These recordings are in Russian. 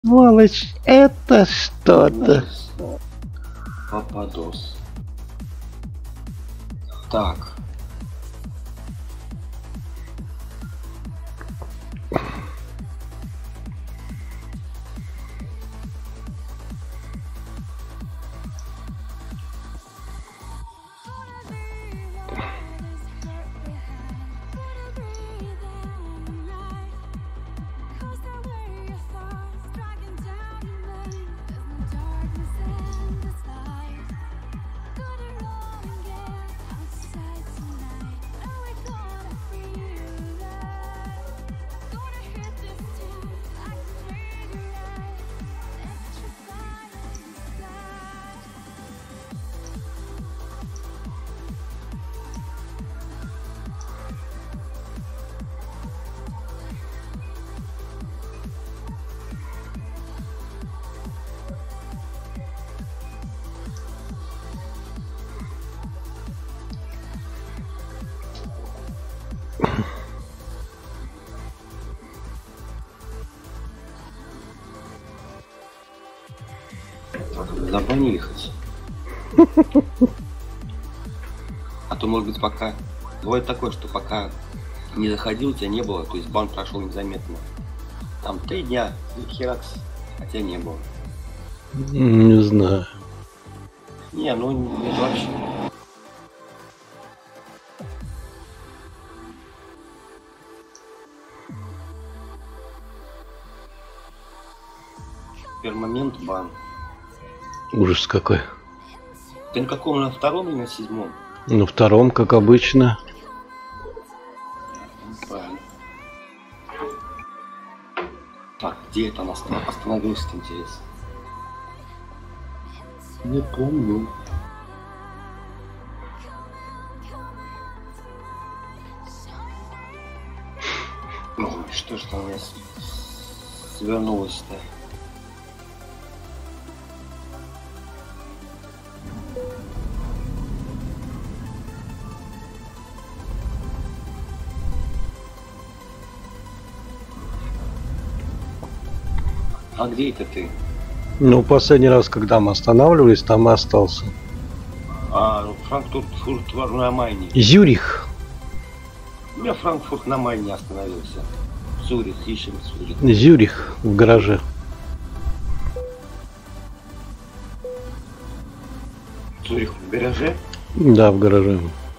Сволочь, это что-то. Пападос. Так. Забанили хоть. А то, может быть, пока... Бывает такое, что пока не заходил, у тебя не было, то есть бан прошел незаметно. Там 3 дня, и херакс, хотя не было. Не знаю. Не, ну нет вообще. Перманент бан. Ужас какой. Ты на каком, на втором или на 7-м? На втором, как обычно. Правильно. Так, где это она остановился-то, интересно? Не помню. Ну, что ж там у меня свернулось-то? А где это ты? Ну, последний раз, когда мы останавливались, там и остался. А, Франкфурт на Майне. Зюрих. У меня Франкфурт на Майне остановился. Цюрих, ищем Цюрих. Зюрих в гараже. Цюрих в гараже? Да, в гараже.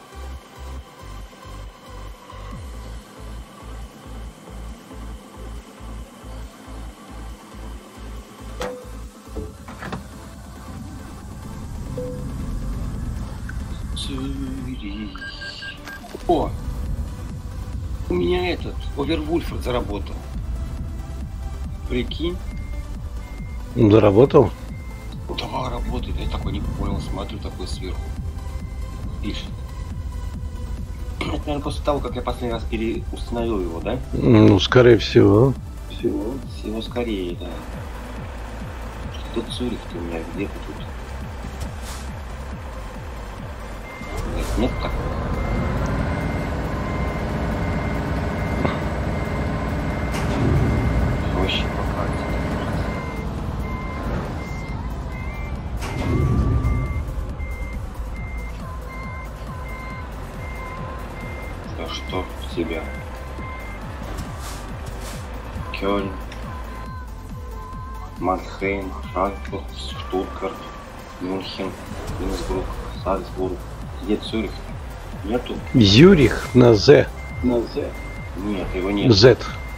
Цюрих. О! У меня этот Овервульф заработал. Прикинь? Заработал? Да, работает. Я такой не понял. Смотрю такой сверху. Пишет. Это, наверное, после того, как я последний раз переустановил его, да? Ну, скорее всего. Всего скорее, да. Что тут Цюрих-то у меня где-то тут? Нет такого. Проще по карте. Да что в тебя? Кёльн, Мannheim, Франкфурт, Штутгарт, Мюнхен, Инсбрук, Зальцбург. Где Цюрих? Нету? Зюрих на З. На З? Нет, его нет. Z.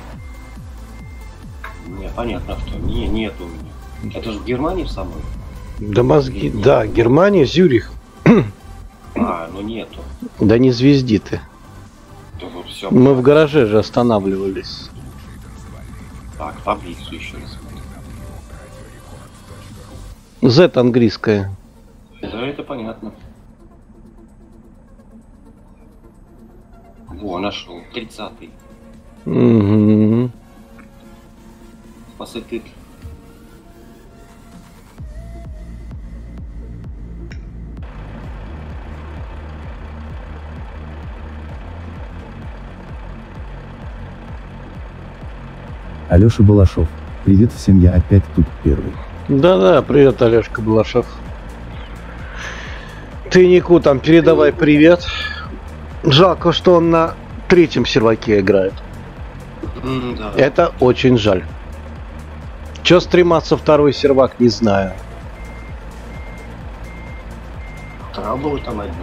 Не, понятно, что. Нет у меня. Это же в Германии в самой? Да мозги. Да, Германия, Зюрих. А, ну нету. Да не звезди ты. То вот все. Мы в гараже же останавливались. Так, таблицу еще раз смотрю. Z английская. Да, это понятно. Во, нашел. 30-й. Угу. Посыльтык. Алёша Балашов. Привет всем, я опять тут первый. Да-да, привет, Олежка Балашов. Ты Нику там передавай привет. Жалко, что он на третьем серваке играет. Да. Это очень жаль. Че стриматься второй сервак, не знаю. Траблы там одни.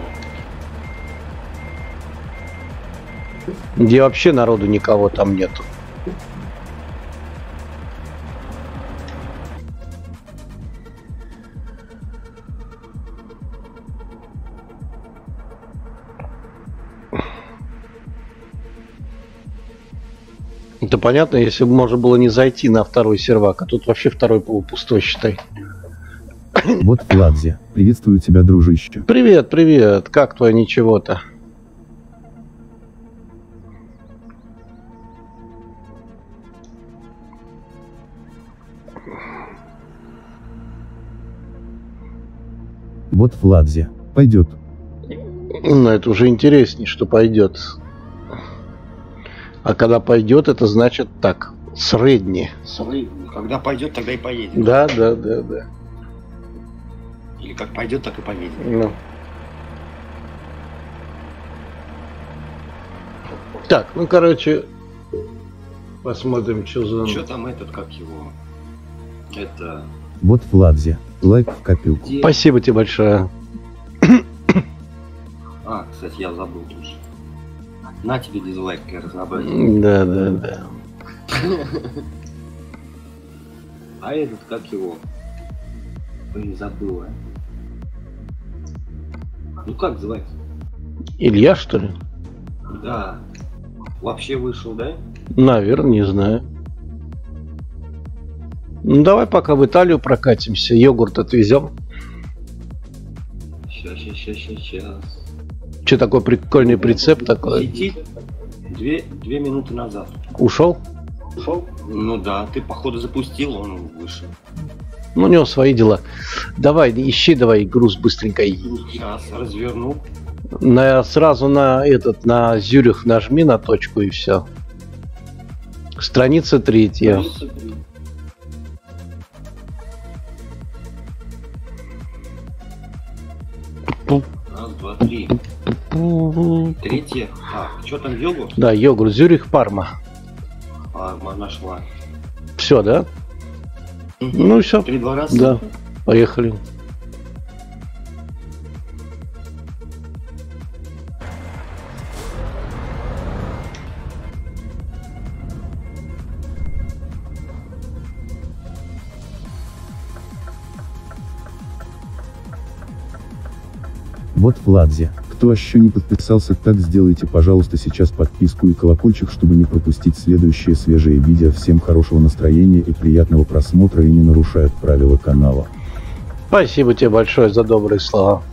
Где вообще народу никого там нету. Это понятно, если бы можно было не зайти на второй сервак, а тут вообще второй полупустой, считай. Вот Ладзе, приветствую тебя, дружище. Привет, привет, как твое ничего-то? Вот Ладзе, пойдет. Ну, это уже интереснее, что пойдет. А когда пойдет, это значит так, средний. Когда пойдет, тогда и поедем. Да. Или как пойдет, так и поедем. Ну. Так, ну, короче, посмотрим, что за... Что там этот, как его? Это... Вот Ладзе, лайк в копилку. Где? Спасибо тебе большое. А, кстати, я забыл тоже. На тебе дизлайк, я разнообразие. Да. А этот, как его? Блин, забыл, а. Ну как звать? Илья, что ли? Да. Вообще вышел, да? Наверное, не знаю. Ну, давай пока в Италию прокатимся, йогурт отвезем. Сейчас. Что такой прикольный прицеп такой? Летит 2 минуты назад. Ушел? Ну да, ты походу запустил, он вышел. Ну, у него свои дела. Давай, ищи, давай груз быстренько. Сейчас разверну. Сразу на Зюрих нажми на точку и все. Страница 3. Раз, два, три. Третье. Так, что там, йогурт? Да, йогурт. Зюрих, Парма. Парма нашла. Все, да? Ну и все. 3-2 раза? Да, поехали. Вот Ладзе, кто еще не подписался, так сделайте, пожалуйста, сейчас подписку и колокольчик, чтобы не пропустить следующее свежее видео. Всем хорошего настроения и приятного просмотра, и не нарушают правила канала. Спасибо тебе большое за добрые слова.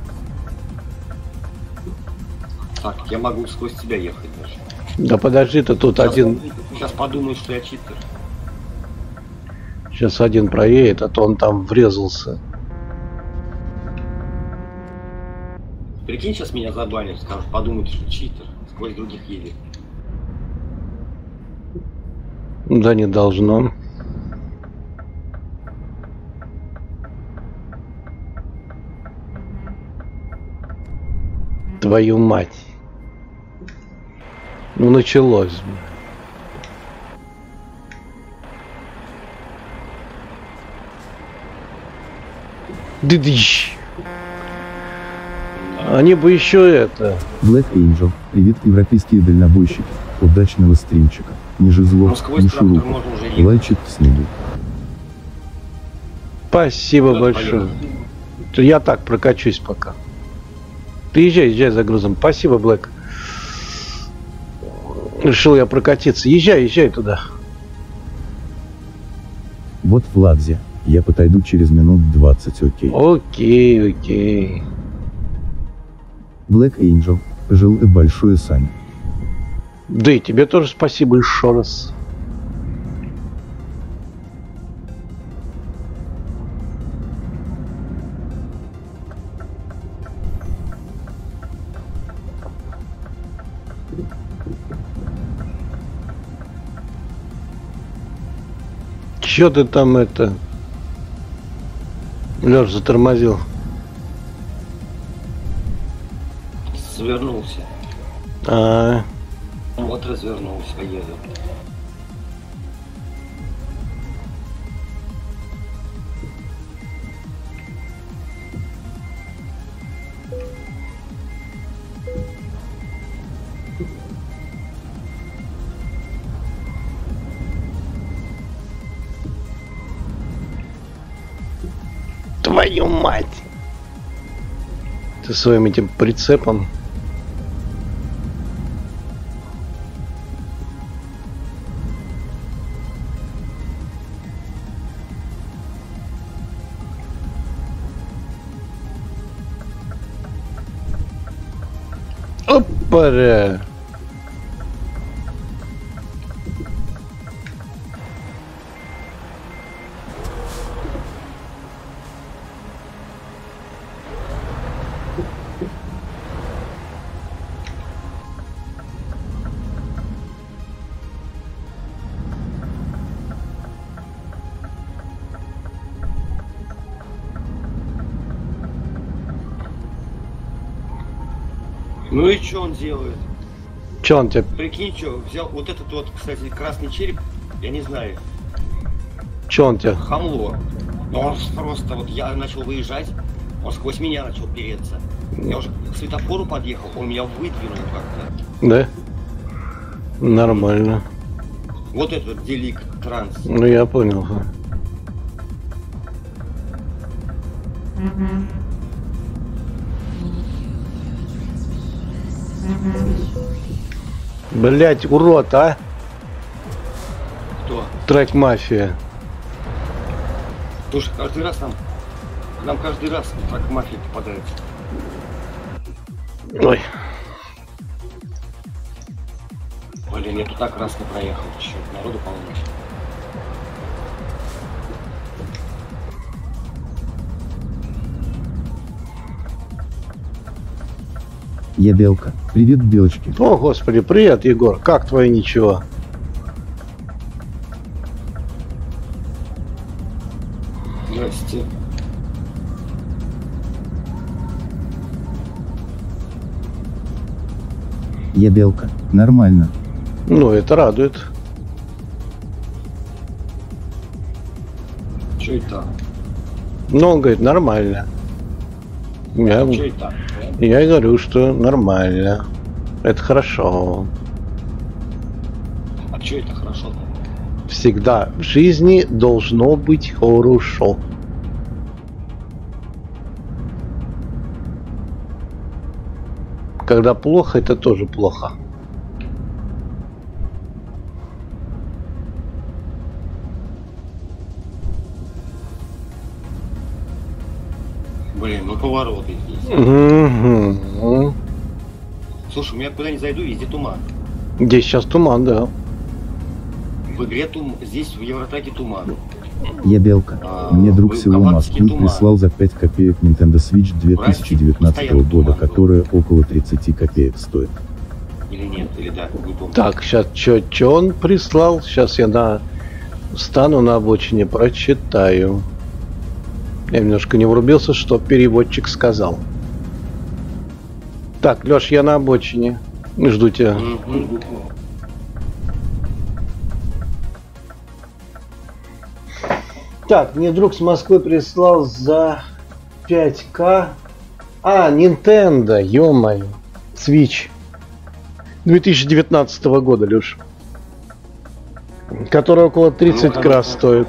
Так, я могу сквозь тебя ехать даже. Да подожди, ты тут один... Сейчас подумаю, что я читер. Сейчас один проедет, а то он там врезался. Прикинь, сейчас меня забанят, скажут, подумают, что читер, сквозь других едет. Да не должно. Твою мать. Ну началось. Дыдыщ. Они бы еще это... Black Angel, привет, европейские дальнобойщики, удачного стримчика, ни жезлов, Ну, сквозь ни трактор шурупов, можно уже ехать. лайчик в снегу. Спасибо Куда большое. Я так прокачусь пока. Приезжай, езжай за грузом. Спасибо, Блэк. Решил я прокатиться. Езжай туда. Вот Ладзе, я подойду через минут 20, окей. Окей. Black Angel, жил большое Сань. Да и тебе тоже спасибо еще раз. Чё ты там это? Лёш затормозил. Свернулся. А, Вот развернулся, еду. твою мать! Ты своим этим прицепом. Опа-ля! Ну и что он делает? Чё он тебе? Прикинь, что взял вот этот вот, кстати, красный череп, я не знаю, Чё он тебе? хамло. Но он просто, вот я начал выезжать, он сквозь меня начал переться. Я уже к светофору подъехал, он меня выдвинул как-то. Да? Нормально. Вот этот делик транс. Ну я понял. Блять, урод, а? Кто? Трек мафия. Слушай, каждый раз нам каждый раз так мафия попадается. Ой. Блин, я туда красно проехал, черт, народу полно. Я Белка. Привет, Белочки. О, господи, привет, Егор. Как твое ничего? Здрасте. Я Белка. Нормально. Ну, это радует. Че это? Ну, он говорит, нормально. Че это? Я и говорю, что нормально. Это хорошо. А че это хорошо-то? Всегда в жизни должно быть хорошо. Когда плохо, это тоже плохо. Блин, ну повороты здесь. Угу. Слушай, у меня куда ни зайду, везде туман. Здесь сейчас туман, да. В игре здесь в Евротраке туман. Я Белка. Мне друг село Москвы прислал за 5 копеек Nintendo Switch 2019 года, которая около 30 копеек стоит. Или нет, или да, не помню. Так, сейчас что он прислал? Сейчас я встану на обочине, прочитаю. Я немножко не врубился, что переводчик сказал. Так, Лёш, я на обочине. Жду тебя. Так, мне друг с Москвы прислал за 5К. А, Nintendo, ё-моё. Switch. 2019 года, Лёш. Который около 30 крас стоит.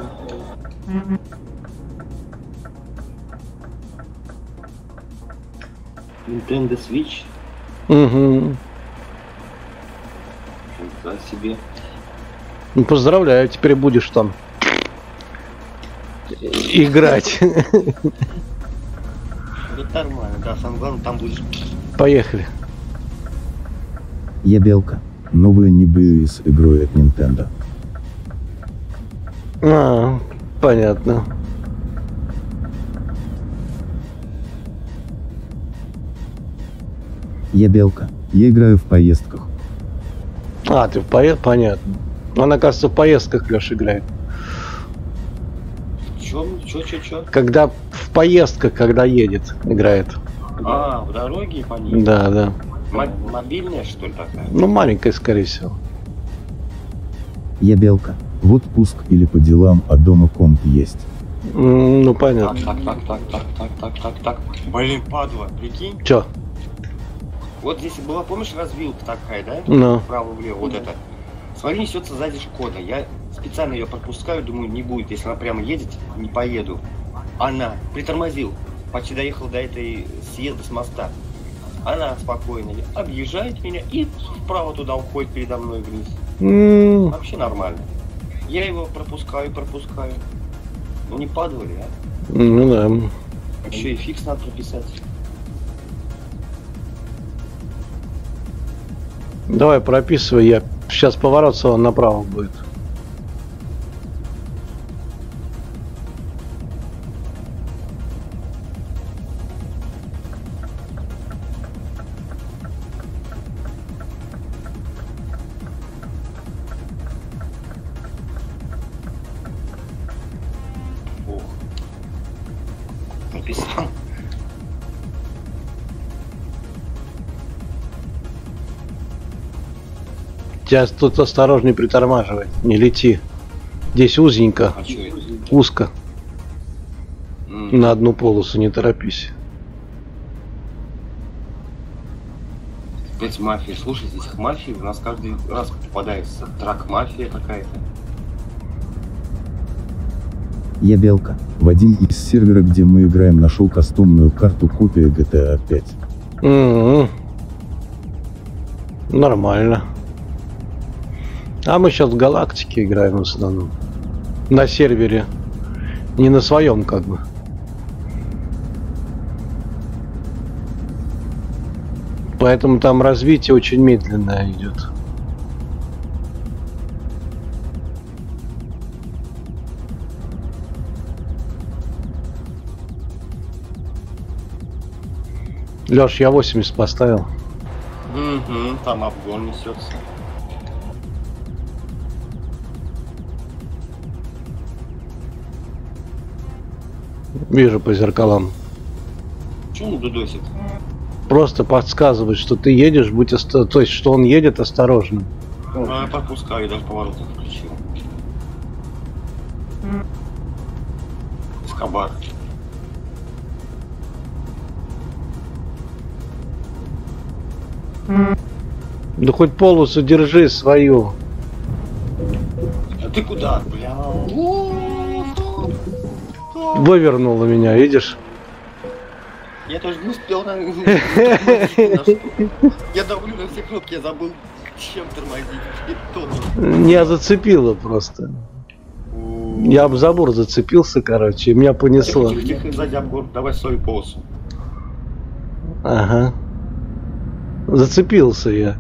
Nintendo Switch? Угу. Нифига себе. Ну, поздравляю, теперь будешь там играть. Да нормально, да, самое главное, там будешь. Поехали. Я Белка. Новая Нибию с игрой от Nintendo. А, понятно. Я Белка. Я играю в поездках. А, ты в поездках? Понятно. Он, оказывается, в поездках, Леша, играет. Чё? Когда в поездках, когда едет, играет. А, в дороге по ней? Да, да. Мобильная, что ли, такая? Ну, маленькая, скорее всего. Я Белка. В отпуск или по делам, а дома комп есть. Ну, понятно. Так. Блин, падла, прикинь. Чё? Вот здесь была, помнишь, развилка такая, да? Ну. Вправо-влево, вот это. Смотри, несется сзади Шкода. Я специально ее пропускаю, думаю, не будет. Если она прямо едет, не поеду. Она притормозил. Почти доехал до этой съезда с моста. Она спокойно объезжает меня и вправо туда уходит передо мной вниз. Вообще нормально. Я его пропускаю. Ну не падали, а? Ну да. Еще и фикс надо прописать. Давай прописывай, я сейчас поворот снова направо будет. Ох. Прописал. Тебя тут осторожней притормаживай, не лети. Здесь узенько, А что это? узко. На одну полосу, не торопись. Опять мафия. Слушай, здесь мафия у нас каждый раз попадается. Трак-мафия какая-то. Я Белка. Вадим из сервера, где мы играем, нашел кастомную карту копия GTA 5. Нормально. А мы сейчас в галактике играем в основном. На сервере. Не на своем, как бы. Поэтому там развитие очень медленное идет. Лёш, я 80 поставил. Там обгон несется. Вижу по зеркалам. Чего он дудосит? Просто подсказывает, что ты едешь, то есть, что он едет, осторожно. Я пропускаю, даже поворот не включил. Эскобар. Да хоть полосу держи свою. А ты куда, бля? Вывернула меня, видишь? Я тоже не успел на... Я давлю на все кнопки, я забыл, чем тормозить. Я зацепила просто. Я об забор зацепился, короче, и меня понесло. Тихо, сзади обгон, давай свою полосу. Ага. Зацепился я.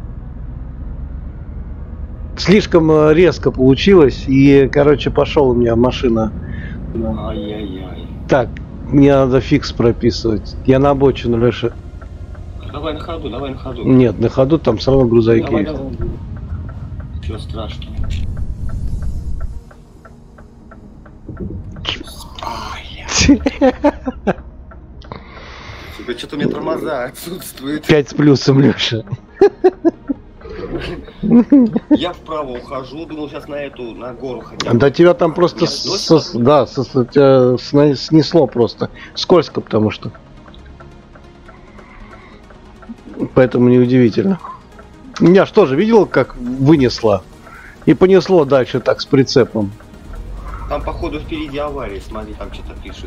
Слишком резко получилось, и, короче, пошел у меня машина. Ай-яй-яй. Так, мне надо фикс прописывать. Я на обочину, Леша. Давай на ходу. Нет, на ходу там все равно грузовики Давай. есть. Чего страшного? Сука, что-то у меня тормоза отсутствуют. 5 с плюсом, Леша. Я вправо ухожу, думал сейчас на гору хотя бы. Да тебя там просто тебя снесло просто. Скользко, потому что. Поэтому неудивительно. Меня что же, видел, как вынесло? И понесло дальше так с прицепом. Там походу впереди авария, смотри, там что-то пишет.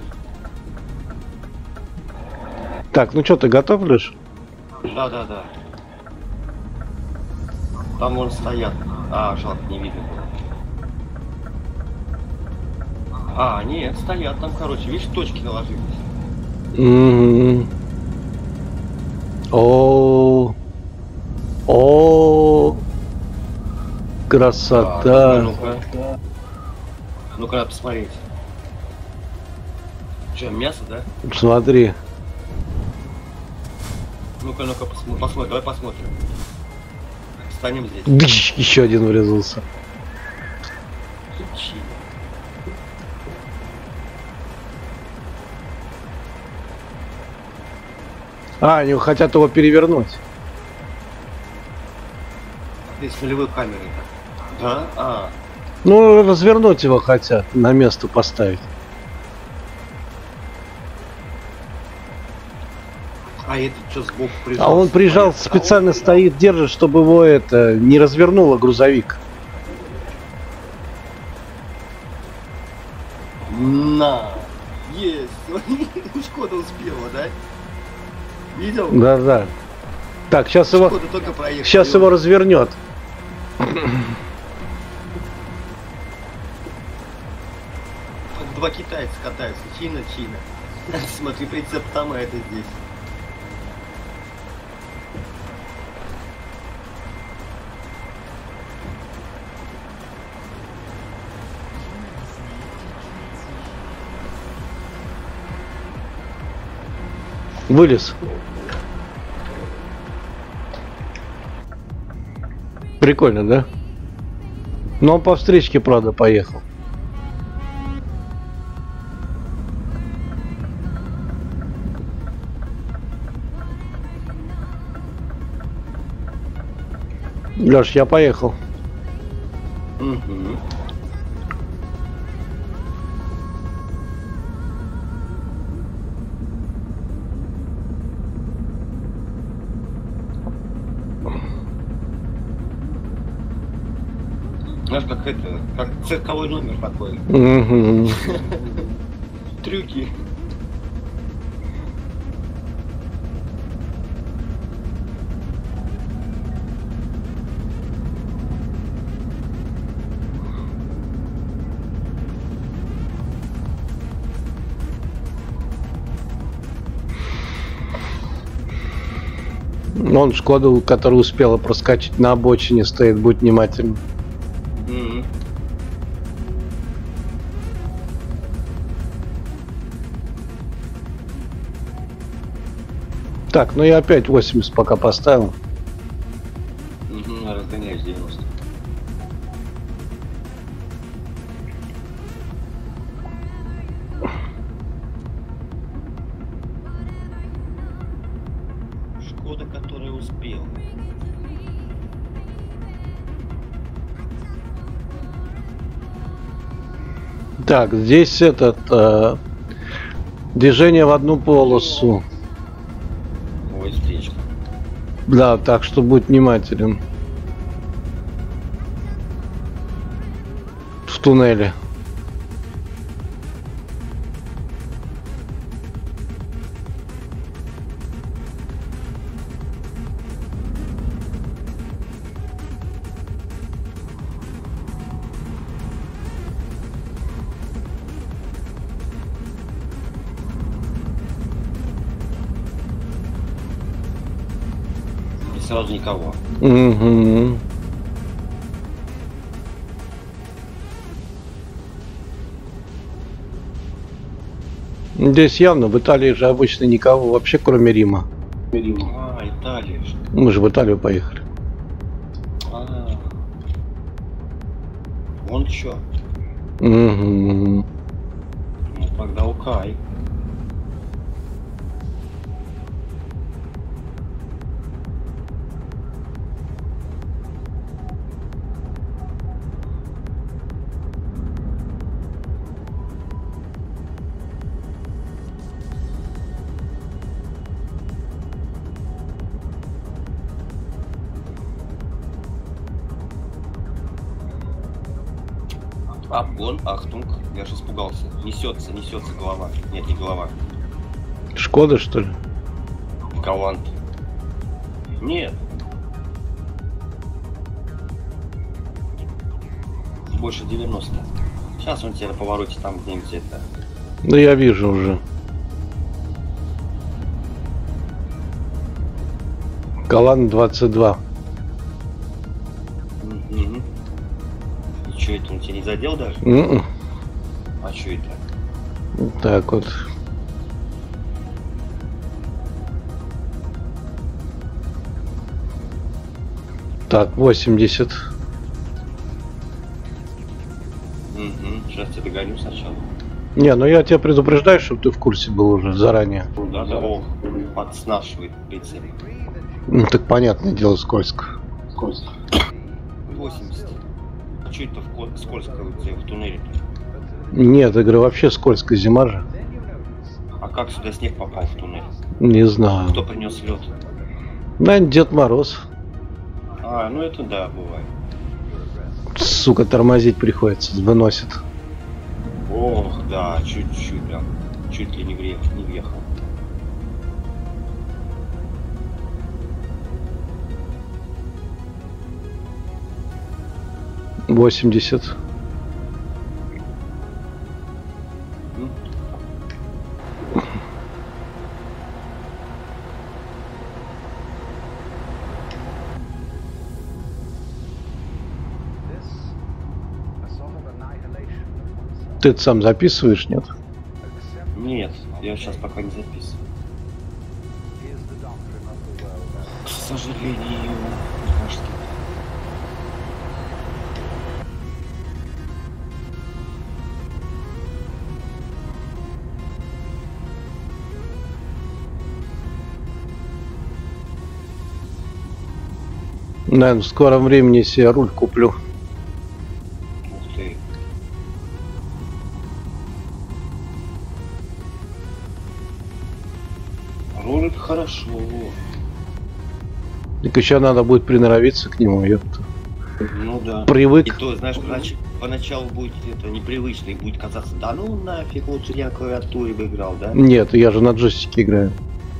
Так, ну что, ты готов, Леш? Да. Там вон стоят. А, жалко, не видно было. А, нет, стоят там, короче, видишь, точки наложились. О, красота. Ну-ка, надо посмотреть. Че, мясо, да? Смотри. Ну-ка, посмотрим, давай посмотрим. Встанем здесь. Еще один врезался. А, они хотят его перевернуть. Ты с нулевой камерой. Да? А. Ну, развернуть его хотят, на место поставить. А этот что сбоку прижал? А он прижал, специально стоит, держит, чтобы его это не развернуло грузовик. На! Есть! Шкода успела, да? Видел? Да-да. Так, сейчас его... Шкода только проехала. Сейчас его развернет. Два китайца катаются. Чина. Смотри, прицеп там, а это здесь. Вылез. Прикольно, да? Но он по встречке, правда, поехал. Лёш, я поехал. Угу. Знаешь, как это, как цирковой номер такой. Угу. Трюки. Он Шкоду, которая успела проскочить на обочине, стоит, будь внимательным. Так, ну я опять 80 пока поставил. Разгоняешь 90. Шкода, которая успела. Так, здесь этот движение в одну полосу. Ой, встречка. Да, так что будь внимателен. В туннеле. И сразу никого. Угу. Здесь явно в Италии же обычно никого вообще, кроме Рима. А, Италия. Мы же в Италию поехали. Вон чё. Угу. Ну тогда укай. Обгон, ахтунг, я же испугался. Несется голова. Нет, не голова. Шкода, что ли? Галант. Нет. Больше 90. Сейчас он тебе на повороте там где-нибудь это. Да я вижу уже. Галан 22. Угу. И что это, он тебя не задел даже? А что это? Вот так вот. Так, 80. Сейчас я догоню сначала. Не, ну я тебя предупреждаю, чтобы ты в курсе был уже заранее. Да, ох, подснашивает прицел. Ну так понятное дело, скользко. 80. А что это скользко в туннеле-то? Нет, я говорю, вообще скользко, зима же. А как сюда снег попал в туннель? Не знаю. Кто принес лед? Наверное, Дед Мороз. А, ну это да, бывает. Сука, тормозить приходится, выносит. Ох, да, чуть-чуть, прям. Чуть ли не въехал. — 80. Ты это сам записываешь, нет? Нет, я сейчас пока не записываю. К сожалению, кажется. Наверное, в скором времени себе руль куплю. Ух ты. Руль это хорошо. Так еще надо будет приноровиться к нему, ёпта. Ну да. Привык. И то, знаешь, поначалу будет это непривычно, и будет казаться, да ну нафиг, лучше я на клавиатуре бы играл, да? Нет, я же на джойстике играю.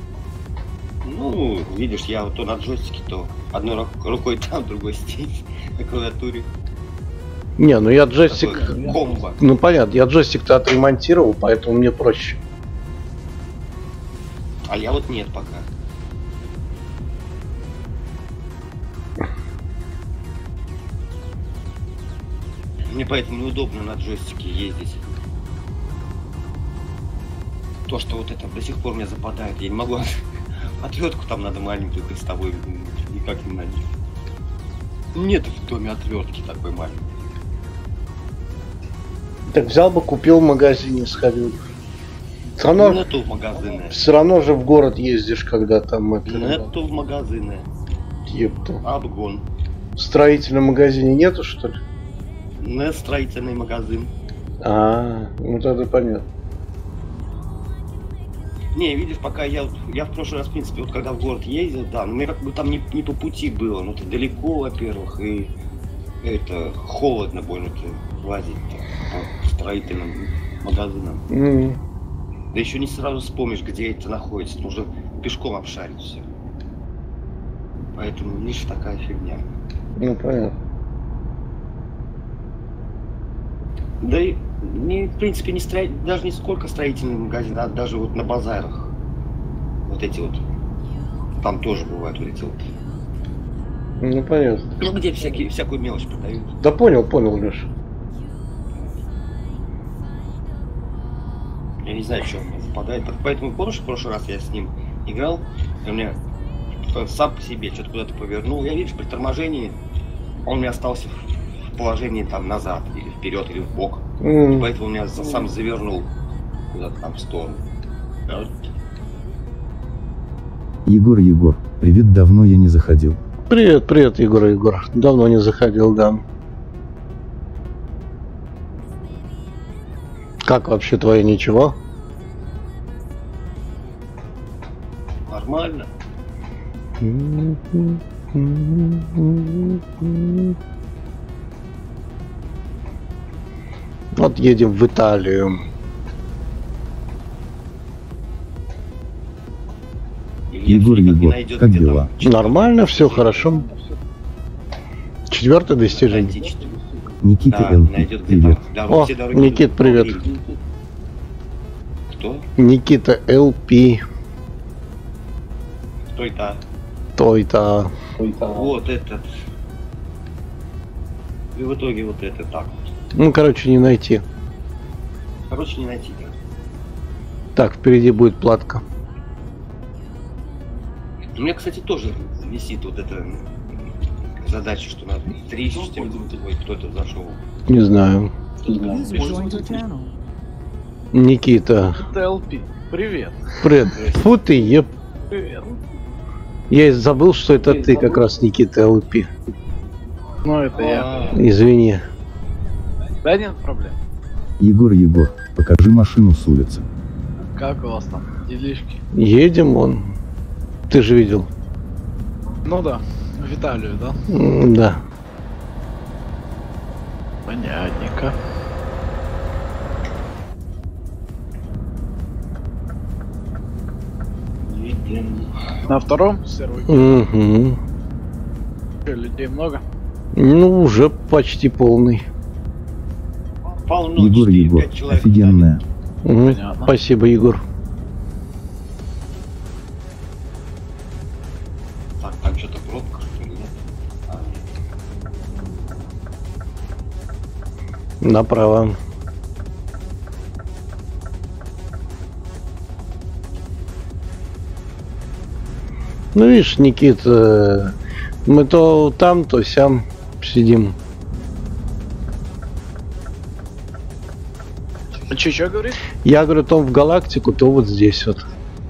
Ну, видишь, я вот то на джойстике, то одной рукой там, другой здесь, на клавиатуре. Не, ну я джойстик... Такое комбо. Ну понятно, я джойстик-то отремонтировал, поэтому мне проще. А я вот нет пока. Мне поэтому неудобно на джойстике ездить. То, что вот это до сих пор мне западает, я не могу отвертку там надо маленькую приставой никак не найти. Нет в доме отвертки такой маленькой. Так взял бы, купил в магазине, сходил. Все равно, Нету в магазины. все равно же в город ездишь, когда там это... Нету в магазины. Епта. Обгон. В строительном магазине нету, что ли? Не строительный магазин. Ну тогда понятно. Не, видишь, пока я в прошлый раз, в принципе, вот когда в город ездил, да, но мне как бы там не по пути было, ну это далеко, во-первых, и это холодно больно-то лазить-то по строительным магазинам. Да еще не сразу вспомнишь, где это находится, нужно пешком обшарить все. Поэтому, видишь, такая фигня. Ну понятно. Да и, в принципе, даже не сколько строительных магазинов, а даже вот на базарах. Вот эти вот. Там тоже бывают вот эти вот. Ну понятно. Ну где всякую мелочь продают. Да понял, Леша. Я не знаю, что он мне западает. Поэтому, помнишь, в прошлый раз я с ним играл, и у меня сам по себе что-то куда-то повернул. Я, видишь, при торможении он у меня остался в положении там назад, или вперед, или в бок. И поэтому меня сам завернул куда-то там в сторону. Вот. Егор, привет, давно я не заходил. Привет, Егор. Давно не заходил, да. Как вообще твое ничего? Нормально. Вот едем в Италию. Егор, как дела? Нормально, все хорошо. 4-е достижение. Никита Да, ЛП, найдет привет. О, Никит, привет. Кто? Никита ЛП. Кто это? Той-то. Вот этот. И в итоге вот это так вот. Ну, короче, не найти. Короче, не найти. Так, впереди будет платка. У меня, кстати, тоже висит вот эта задача, что надо 3-4 минуты. Ой, кто это зашел? Не знаю. User joined your channel. Никита. ТЛП. Привет. Привет. Фу ты, еп. Привет. Я и забыл, что это ты как раз, Никита ЛП. Ну, это я. Извини. Да нет проблем. Егор, покажи машину с улицы. Как у вас там делишки? Едем он. Ты же видел. Ну да, Виталию, да? Да. Понятненько. На втором сервере Угу. людей много? Ну, уже почти полный. Полно, Егор, 4-5 человек. офигенная. Мгм. Понятно. Спасибо, Егор. Так, там что-то пробка, что ли, нет? Направо. Ну, видишь, Никит, мы то там, то сям сидим. Че говоришь? Я говорю, то в галактику, то вот здесь вот.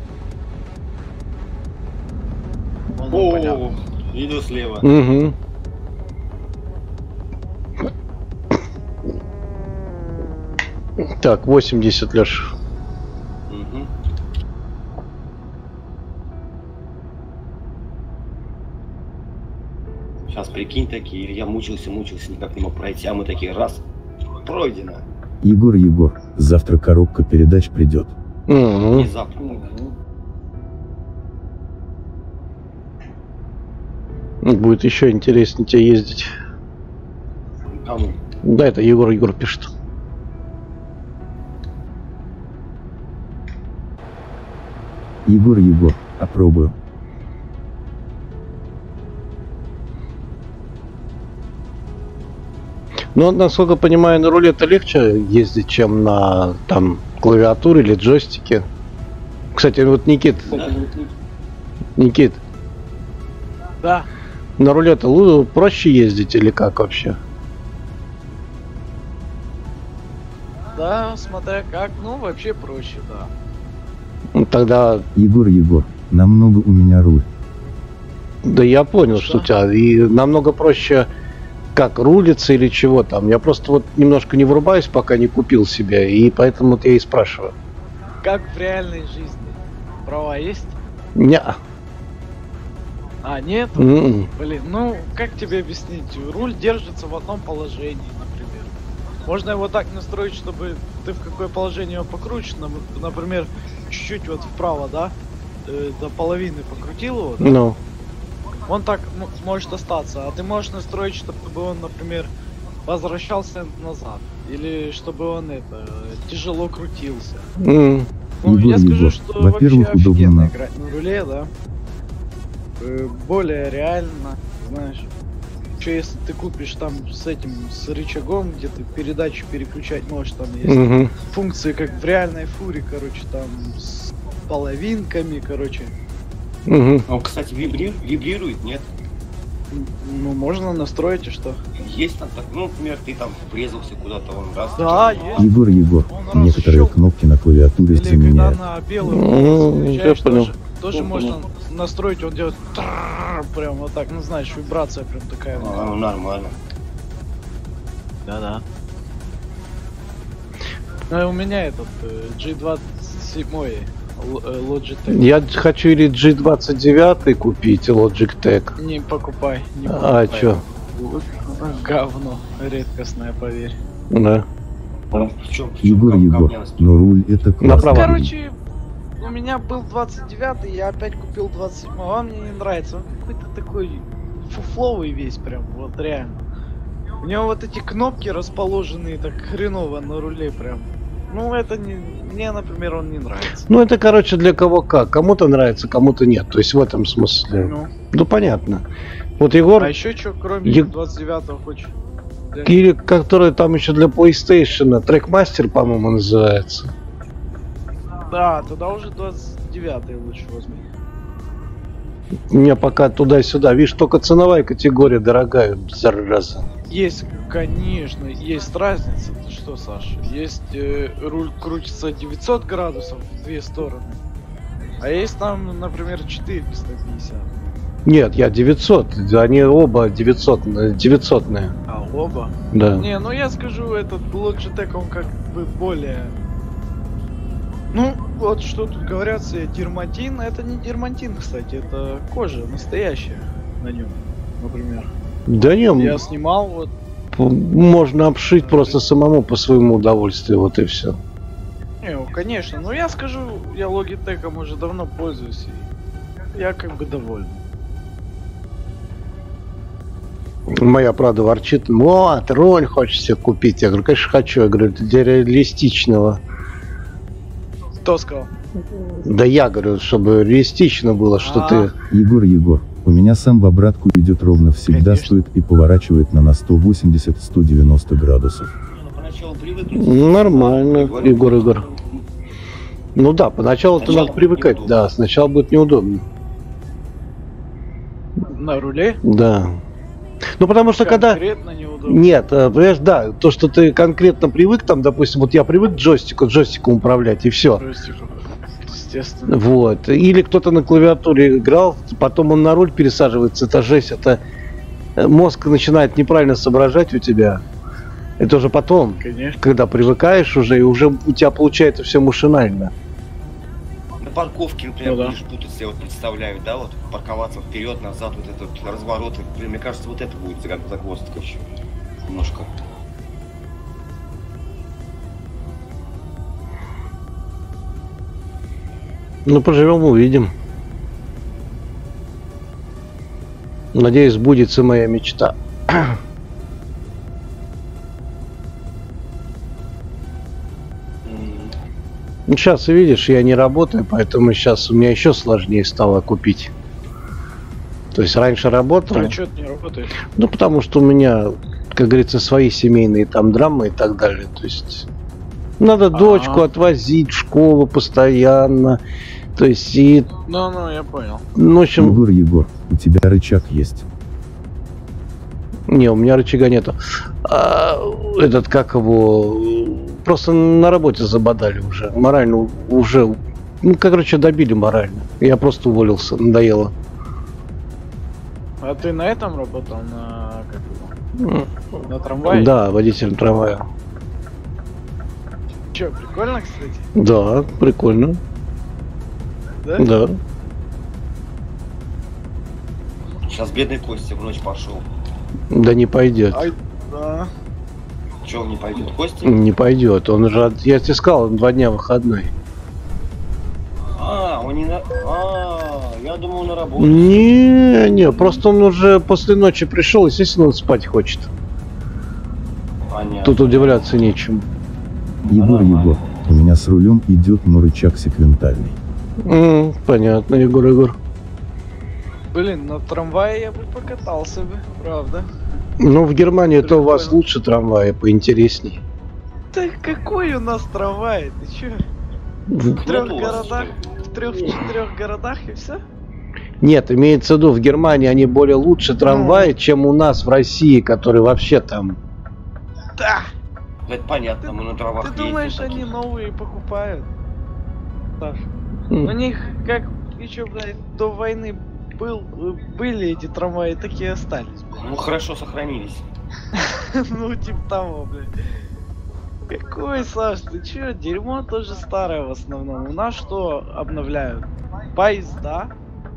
Ну, понятно. О, иду слева. Угу. Так, 80, Леш. Мгм. Сейчас прикинь такие, я мучился, никак не мог пройти, а мы такие, раз, пройдено. Егор, завтра коробка передач придет. Угу. Внезапно. Будет еще интереснее тебе ездить. Кому? Да, это Егор пишет. Егор, опробую. Ну, насколько понимаю, на руле-то легче ездить, чем на там клавиатуре или джойстике. Кстати, вот Никит, Да. на руле-то проще ездить или как вообще? Да, смотря как, ну вообще проще, да. Ну, тогда, Егор, намного у меня руль. да я понял, что у тебя и намного проще как рулиться или чего там. Я просто вот немножко не врубаюсь, пока не купил себе, и поэтому вот я и спрашиваю. Как в реальной жизни? Права есть? Неа. А, нет? М-м. Блин, ну как тебе объяснить? Руль держится в одном положении, например. Можно его так настроить, чтобы ты в какое положение его покрутишь, например, чуть-чуть вот вправо, да? До половины покрутил его, да? Ну. Он так может остаться, а ты можешь настроить, чтобы он, например, возвращался назад. Или чтобы он тяжело крутился. М. Ну, я скажу, Егор, что во-первых, вообще удобно офигенно на- играть на руле, да. Более реально, знаешь. Что если ты купишь там с рычагом, где ты передачу переключать можешь, там есть Мгм. функции, как в реальной фуре, короче, там с половинками, короче. Мгм. Он, кстати, вибрирует, нет? Ну, можно настроить и что? Есть там так, ну, например, ты там врезался куда-то, он раз. Да, типа, есть. Егор, Он некоторые раз кнопки на клавиатуре Или когда заменяют. на белую Ну, включаешь, я понял. тоже можно настроить, он делает прям вот так, ну знаешь, вибрация прям такая. ну, нормально. Да-да. Ну и у меня этот G27 Logitech. Я хочу или G29 купить, Logitech. Не покупай, не А покупай. чё? Говно редкостное, поверь. Да. В чем? Егор, но руль это классно. Направо. Короче, у меня был 29-й, я опять купил 27-й, а он мне не нравится. Он какой-то такой фуфловый весь прям, вот реально. У него вот эти кнопки расположенные так хреново на руле прям. Ну это не... Мне, например, он не нравится. Ну, это, короче, для кого как. Кому-то нравится, кому-то нет. То есть в этом смысле. Ну. Ну, понятно. Вот Егор, А еще что, кроме Е- 29-го хочешь? или который там еще для PlayStation, Trackmaster, по-моему, называется. Да, тогда уже 29-й лучше возьми. Мне пока туда-сюда. Видишь, только ценовая категория дорогая, зараза. Есть, конечно, есть разница. Ты что, Саша? Есть руль крутится 900 градусов в две стороны, а есть там, например, 450. Нет, я 900. Они оба 900, 900-ные. А оба? Да. Не, ну я скажу, этот Logitech, он как бы более... Ну, вот что тут говорят, дерматин, это не дерматин, кстати, это кожа настоящая на нем, например. Да не, Я снимал вот. можно обшить просто самому по своему удовольствию, вот и все. Не, ну, конечно, но я скажу, я Logitech уже давно пользуюсь, и я как бы доволен. Моя, правда, ворчит: вот, роль хочешь себе купить. Я говорю, конечно, хочу. Я говорю, для реалистичного. Кто сказал? Да я говорю, чтобы реалистично было, что ты... Егор, у меня сам в обратку идет ровно всегда, Конечно. стоит и поворачивает на 180-190 градусов. Ну, поначалу привыкнуть. Нормально, Егор. Ну да, поначалу-то Сначала надо привыкать, неудобно. да, сначала будет неудобно. На руле? Да. Ну потому что когда... Конкретно неудобно. Нет, понимаешь, да, то, что ты конкретно привык, там, допустим, вот я привык джойстиком управлять, и все. Естественно. Вот. Или кто-то на клавиатуре играл, потом он на руль пересаживается, это жесть, это мозг начинает неправильно соображать у тебя. Это уже потом, Конечно. когда привыкаешь уже, и уже у тебя получается все машинально. На парковке, например, Ну да. будешь путаться, я вот представляю, да, вот парковаться вперед, назад, вот этот разворот. Блин, мне кажется, вот это будет загвоздка еще. Немножко. Ну, поживем, увидим. Надеюсь, сбудется моя мечта. Ну, сейчас, видишь, я не работаю, поэтому сейчас у меня еще сложнее стало купить. То есть раньше работал, А что ты не работаешь? ну, потому что у меня, как говорится, свои семейные там драмы и так далее. То есть надо дочку отвозить в школу постоянно. То есть и, Ну, я понял. ну, в общем, Егор, у тебя рычаг есть. не, у меня рычага нету. Этот, как его, просто на работе забодали уже. Морально уже, ну, короче, добили морально. Я просто уволился, надоело. А ты на этом работал? На как его? На трамвае? Да, водителем трамвая. Че, прикольно, кстати? Да, прикольно. Да? Да. Сейчас бедный Костя в ночь пошел. Да не пойдет. Ай, да. Чего он не пойдет? Костя? Не пойдет. Он же, я тебе сказал, он 2 дня выходной. Он не на... я думал, на работу. Не, просто он уже после ночи пришел, естественно, он спать хочет. Понятно. Тут удивляться нечему. Егор, у меня с рулем идет, но рычаг секвентальный. Понятно, Егор. Блин, на трамвае я бы покатался бы, правда. Ну, в Германии это у вас Прикольно. лучше трамваи, поинтересней. Да какой у нас трамвай? Ты чё? В- В трех Ну, у вас городах? В трех городах и все? Нет, имеется в виду, в Германии они более лучше трамваи, чем у нас в России, который вообще там... Да! Это понятно, мы на травах Ты ездим думаешь, они таких. новые покупают? Саш, м, у них как еще, блядь, до войны были эти трамваи, такие остались. Ну, хорошо сохранились. Ну, типа того, блядь. Какой, Саш, ты чё? Дерьмо тоже старое в основном. У нас что обновляют? Поезда,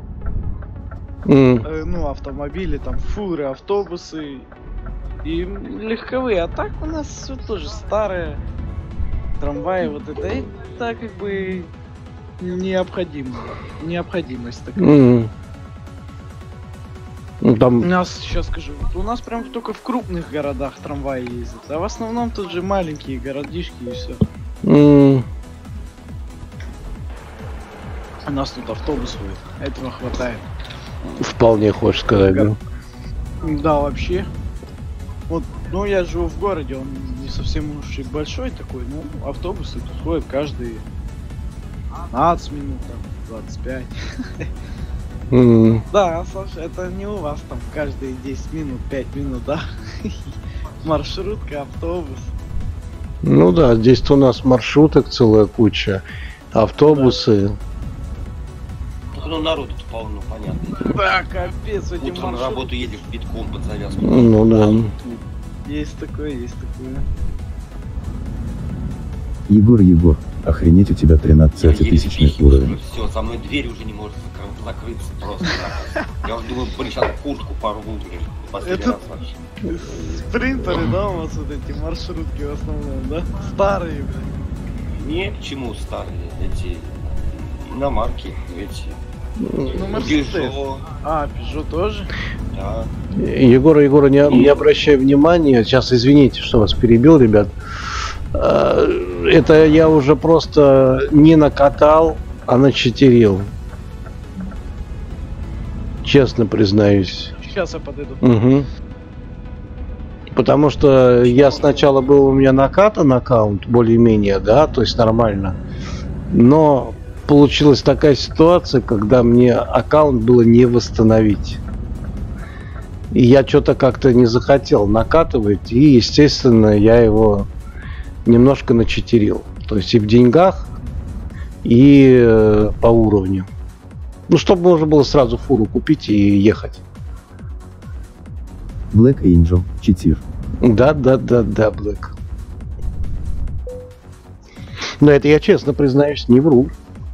ну, автомобили, там, фуры, автобусы и легковые. А так у нас все тоже старое. Трамваи, вот это как бы необходимость такая. Ну, У там, нас, сейчас скажу, у нас прям только в крупных городах трамваи ездят, а в основном тут же маленькие городишки и все. У нас тут автобус ходит, этого хватает. вполне хочешь сказать, да? Да, вообще. Вот, ну я живу в городе, он не совсем уж и большой такой, ну автобусы тут ходят каждые 15 минут, там, 25. Да, Саша, это не у вас там каждые 10 минут, 5 минут, да? Маршрутка, автобус. Ну да, здесь-то у нас маршруток целая куча, автобусы. Только ну народу-то полно, понятно. Да, капец, эти Утром на маршрутки. работу едешь битком под завязку. Ну да. Есть такое, есть такое. Егор, охренеть, у тебя 13-тысячный уровень. Все, со мной дверь уже не может закрыться просто. Я уже думаю, блин, сейчас куртку порву, блин. Последний Это- раз вообще. Спринтеры, да, у вас вот эти маршрутки в основном, да? Старые, блин. Не, почему старые эти иномарки, эти. Ну, Мерседес. Peugeot, А, Peugeot тоже? да. Егор, не обращай внимания. Сейчас извините, что вас перебил, ребят. Это я уже просто не накатал, а начитерил. Честно признаюсь. Сейчас я подойду. Угу. Потому что я сначала был у меня накатан аккаунт, более-менее, да, то есть нормально. Но получилась такая ситуация, когда мне аккаунт было не восстановить. И я что-то как-то не захотел накатывать, и, естественно, я его немножко начитерил. То есть и в деньгах, и по уровню. Ну, чтобы можно было сразу фуру купить и ехать. Black Angel, читир. Да, Блэк. Но это я честно признаюсь, не вру.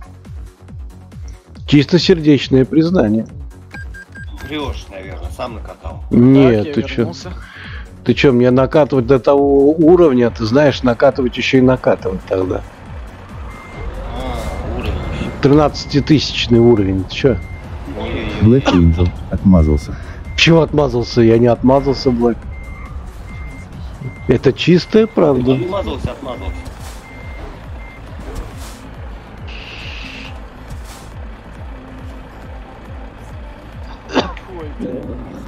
Чистосердечное признание. Врешь, наверное, сам накатал. Нет, Так, ты я чё? вернулся. Ты чё, мне накатывать до того уровня, ты знаешь, накатывать еще и накатывать тогда. Уровень. 13-тысячный уровень, ты чё? Black Angel, отмазался. Чего отмазался? Я не отмазался, Блэк. Это чистая правда. Отмазался. Ой, блин.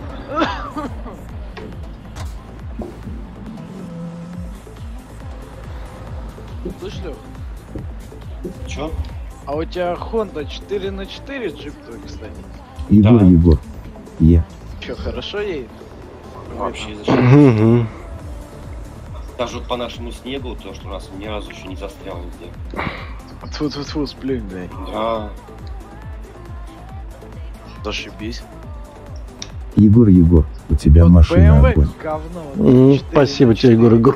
Слышь, Лёх, Чё? а у тебя Honda 4х4 джип твой, кстати? Егор, Да. Егор. Чё, хорошо едет? Вообще зачем? Угу. Даже вот по нашему снегу, то, что у нас ни разу еще не застрял нигде. Тьфу-тьфу-тьфу, сплюнь, блядь. Да. Зашибись. Егор, у тебя Вот машина BMW огонь. говно. Вот 4х4. Спасибо тебе, Егор.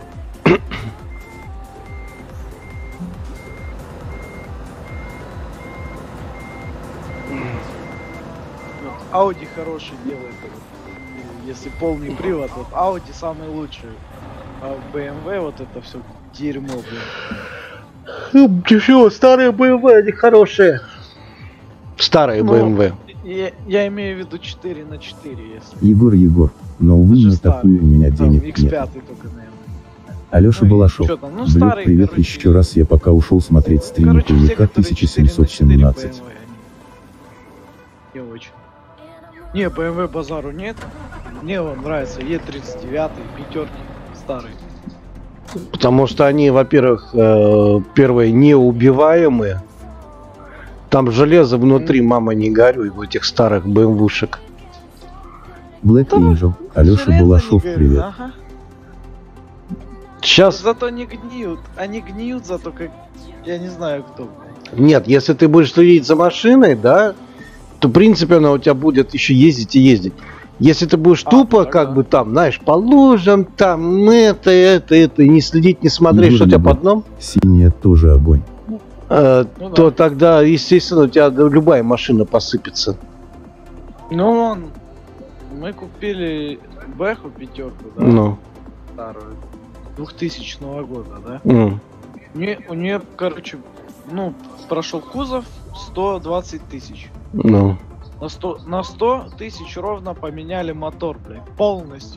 Вот Audi хороший делает. Если полный привод, вот Audi самый лучший. А BMW вот это все дерьмо, блин. Чё, старые BMW, они хорошие. Старые Ну, BMW. Я имею в виду 4х4, если. Егор, но увы, Даже на старый. такую у меня Там денег X5 нет. только, наверное. Алёша Ну и Балашов. чё там, ну, Блюд, старый, привет короче. еще раз, я пока ушел смотреть стримы Короче, все, ПВК которые 1717. 4х4 BMW, они не очень. Не, BMW базару нет. Мне он нравится Е39, пятерки старые. Потому что они, во-первых, первые неубиваемые. Там железо внутри, мама, не горюй, в этих старых БМВшек. Black Да, Angel, Алёша Железо Балашов, не горит, привет. ага. Сейчас, Зато не гниют. Они гниют, зато как... Я не знаю кто. нет, если ты будешь следить за машиной, да, то, в принципе, она у тебя будет еще ездить и ездить. Если ты будешь тупо, тогда. как бы там, знаешь, по лужам, там, это, и не следить, не смотреть, Егор, что у тебя Егор. под дном, Синяя тоже огонь. Ну то да. тогда, естественно, у тебя любая машина посыпется. Ну вон, мы купили Бэху пятерку, да, Ну, старую, 2000 года, да. У нее, короче, ну, прошел кузов 120 тысяч. ну. На 100 тысяч ровно поменяли мотор, блядь, полностью.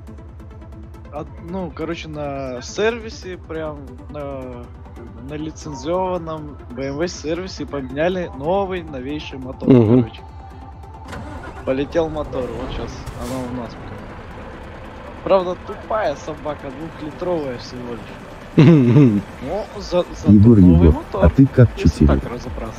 Ну, короче, на сервисе, прям на лицензионном BMW сервисе поменяли новый новейший мотор, Мгм. короче. Полетел мотор, вот сейчас она у нас. Правда, тупая собака, 2-литровая всего лишь. Но зато Егор, новый Егор, мотор, а ты как если читерил? так разобраться.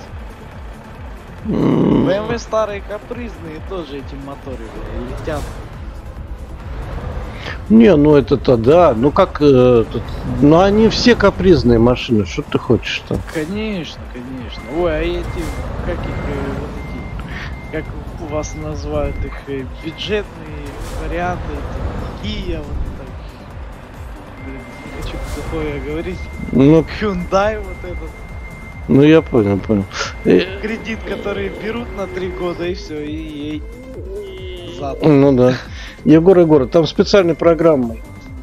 BMW старые капризные тоже эти моторы, бля, летят. Не, ну это-то да. Ну как, ну они все капризные машины. Что ты хочешь-то? Конечно, конечно. Ой, а эти, как их, вот эти, как у вас называют их, бюджетные варианты, эти, Kia, вот это, блин, не хочу такое говорить. Ну, Hyundai вот этот, ну я понял. кредит, который берут на 3 года и все, и зад. Ну да. Егор, там специальной программой.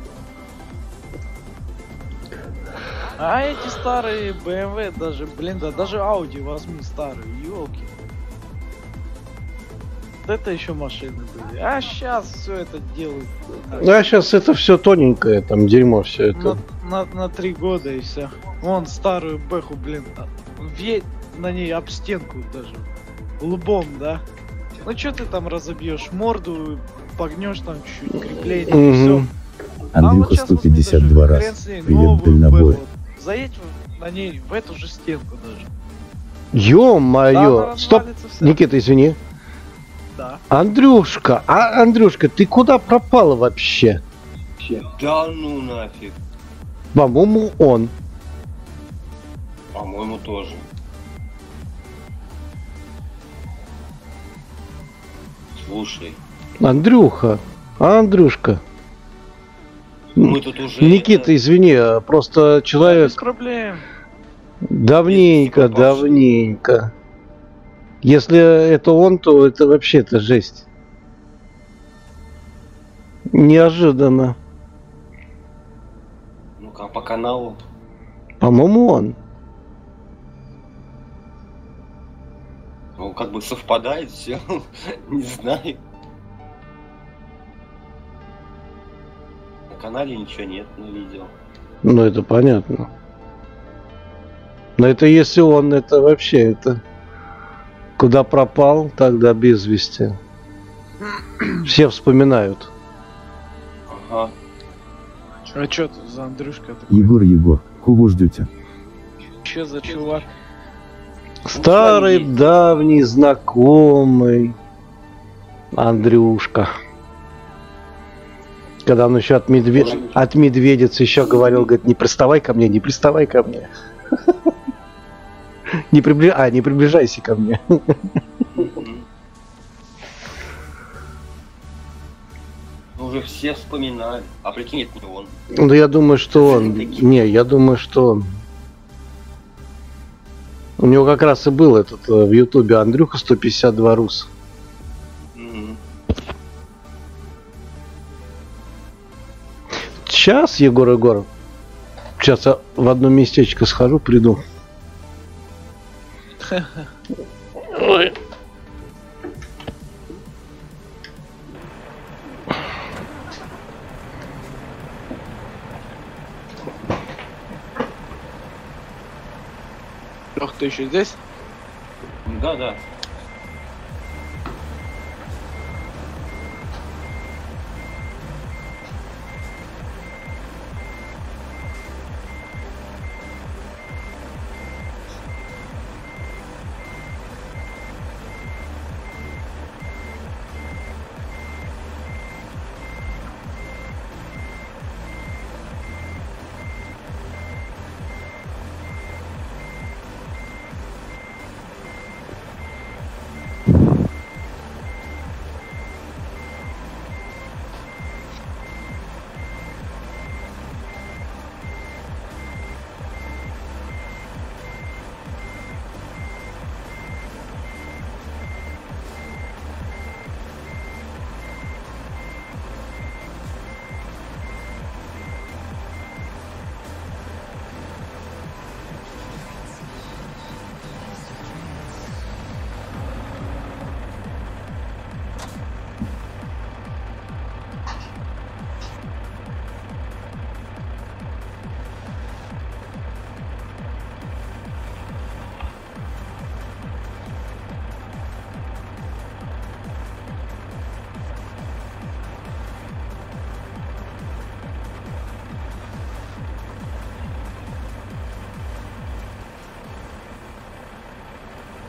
А эти старые BMW даже, блин, да даже Audi возьми старые, елки. Вот это еще машины были. А сейчас все это делают. А сейчас это все тоненькое, там дерьмо все это. На 3 года и все. Вон старую бэху, блин, въедь на ней об стенку даже. Лбом, да? Ну что ты там разобьешь? Морду погнешь там чуть-чуть, крепление, и все. Андрюха 152 раз. Привет, дальнобой. Заедь на ней в эту же стенку даже. Ё-моё! Да, Стоп! вся. Никита, извини. Да. Андрюшка, Андрюшка, ты куда пропала вообще? Да ну нафиг. По-моему, он. По-моему, тоже. Слушай, Андрюшка. мы тут уже... Никита, извини, просто Без человек проблем. давненько. Если это он, то это вообще-то жесть. Неожиданно. Ну-ка, по каналу. По-моему, он. Ну, как бы совпадает все. Не знаю. На канале ничего нет на видео. Ну, это понятно. Но это если он, это вообще, это... Куда пропал, тогда без вести. Все вспоминают. Ага. А чё тут за Андрюшка такой? Егор, кого ждете? Чё за чувак? Старый, давний, знакомый Андрюшка. Когда он еще от медведицы еще говорил, говорит, не приставай ко мне. Не приближайся ко мне. Уже все вспоминают. А прикинь, это не он. Ну, я думаю, что он. Не, я думаю, что он. У него как раз и был этот в Ютубе Андрюха 152 Рус. Сейчас, Егор. Сейчас я в одно местечко схожу, приду. Ой. Ох, ты еще здесь? Да.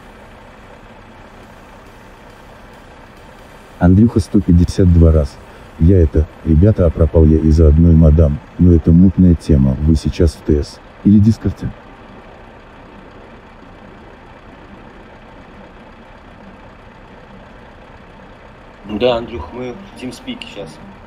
Андрюха 152 раз. Ребята, а пропал я из-за одной мадам, но это мутная тема, вы сейчас в ТС или Дискорде? Да, Андрюх, мы в TeamSpeak сейчас.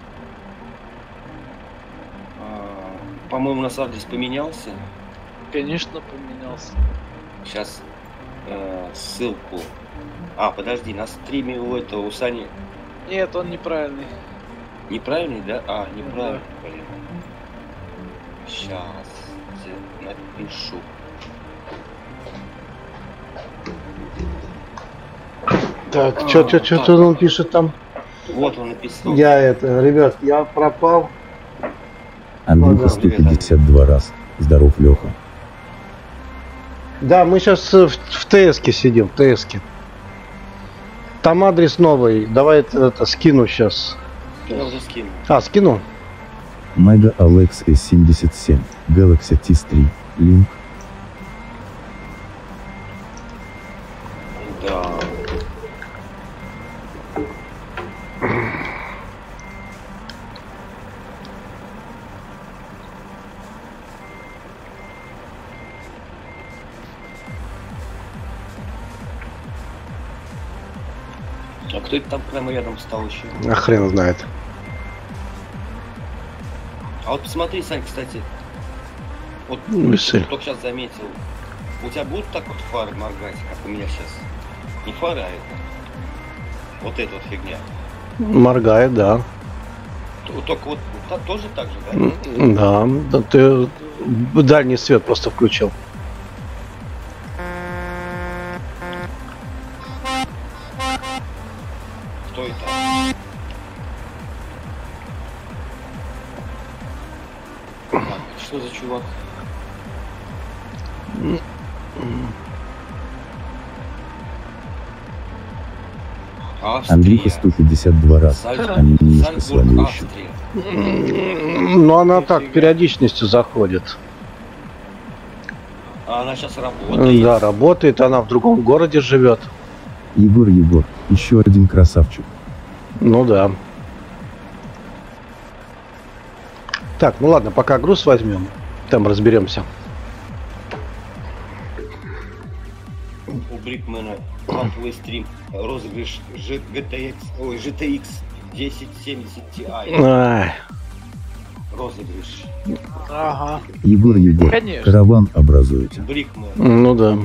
По-моему, у нас адрес поменялся. Конечно, поменялся. Сейчас ссылку. А, подожди, на стриме у этого, у Сани... Нет, он неправильный. Неправильный, да? А, неправильный, Да. блин. Сейчас напишу. Так, что он пишет там? Вот он написал. Ребят, я пропал. Андрюха да, 152 раз. Здоров, Леха. Да, мы сейчас в ТС-ке сидим, в ТС-ке. Там адрес новый. Давай это скину сейчас. Я уже скину. Скину. Mega Alex S77, Galaxy Tis3, Link. Да. А кто это там прямо рядом стал еще? А хрен знает. А вот посмотри, Сань, кстати. Вот Мысль. только сейчас заметил. У тебя будут так вот фары моргать, как у меня сейчас? Не фары, а это. Вот эта вот фигня. Моргает, да. Только вот тоже так же, да? Да, ты дальний свет просто включил. Кто это? Так, что за чувак? Андрюха 152 раз. Они немножко слабее еще. Но она так периодичностью заходит. А она сейчас работает. Да, работает, она в другом городе живет. Егор, еще один красавчик. Ну да. Так, ну ладно, пока груз возьмем, там разберемся. У Брикмена ламповый стрим, розыгрыш GTX 1070 Ti. Ай, Розыгрыш. Ага. Егор, Конечно. караван образуете. Брикмен. ну да.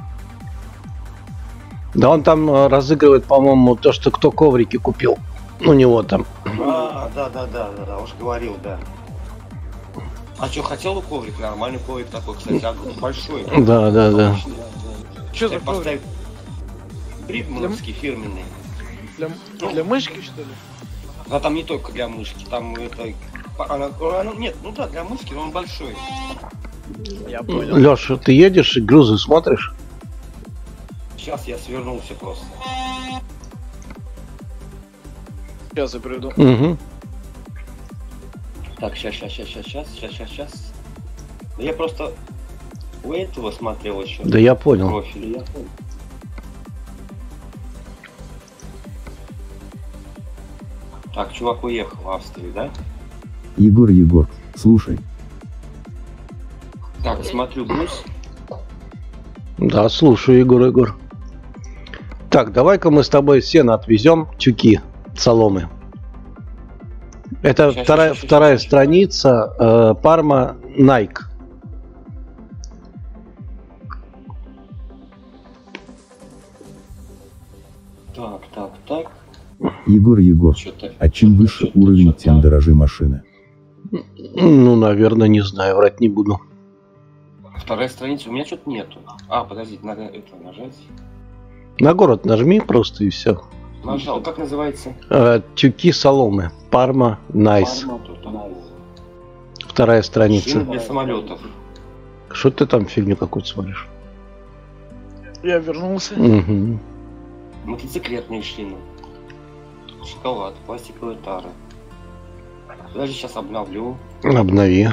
Да он там разыгрывает, по-моему, то, что кто коврики купил. У него там. Да, уж говорил, да. А что, хотел коврик? Нормальный коврик такой, кстати, большой. Да. Что за Так коврик? поставь брикменовский фирменный. Для мышки, что ли? А там не только для мышки, там это... Нет, ну да, для мышки, но он большой. Я понял. Леша, ты едешь и грузы смотришь? Сейчас я свернулся просто. Сейчас я приду. Угу. Так, сейчас. Да я просто у этого смотрел еще. Да я понял. Профиль. Так, чувак уехал в Австрию, да? Егор, слушай. Так, смотрю, груз. Да, слушаю, Егор. Так, давай-ка мы с тобой сено отвезем, тюки, соломы. Это вторая страница, Парма, Nike. Так. Егор, Что-то. а чем выше уровень, тем дороже машины. Ну, наверное, не знаю, врать не буду. Вторая страница, у меня что-то нету. А, подождите, надо это нажать. На город нажми просто и все. Нажал, как называется? Тюки соломы. Парма, Найс. Вторая страница. Шины для самолетов. Что ты там в фильме какой-то смотришь? Я вернулся. Угу. Мотоциклетные шины. Шоколад, пластиковые тары. Даже сейчас обновлю. Обнови.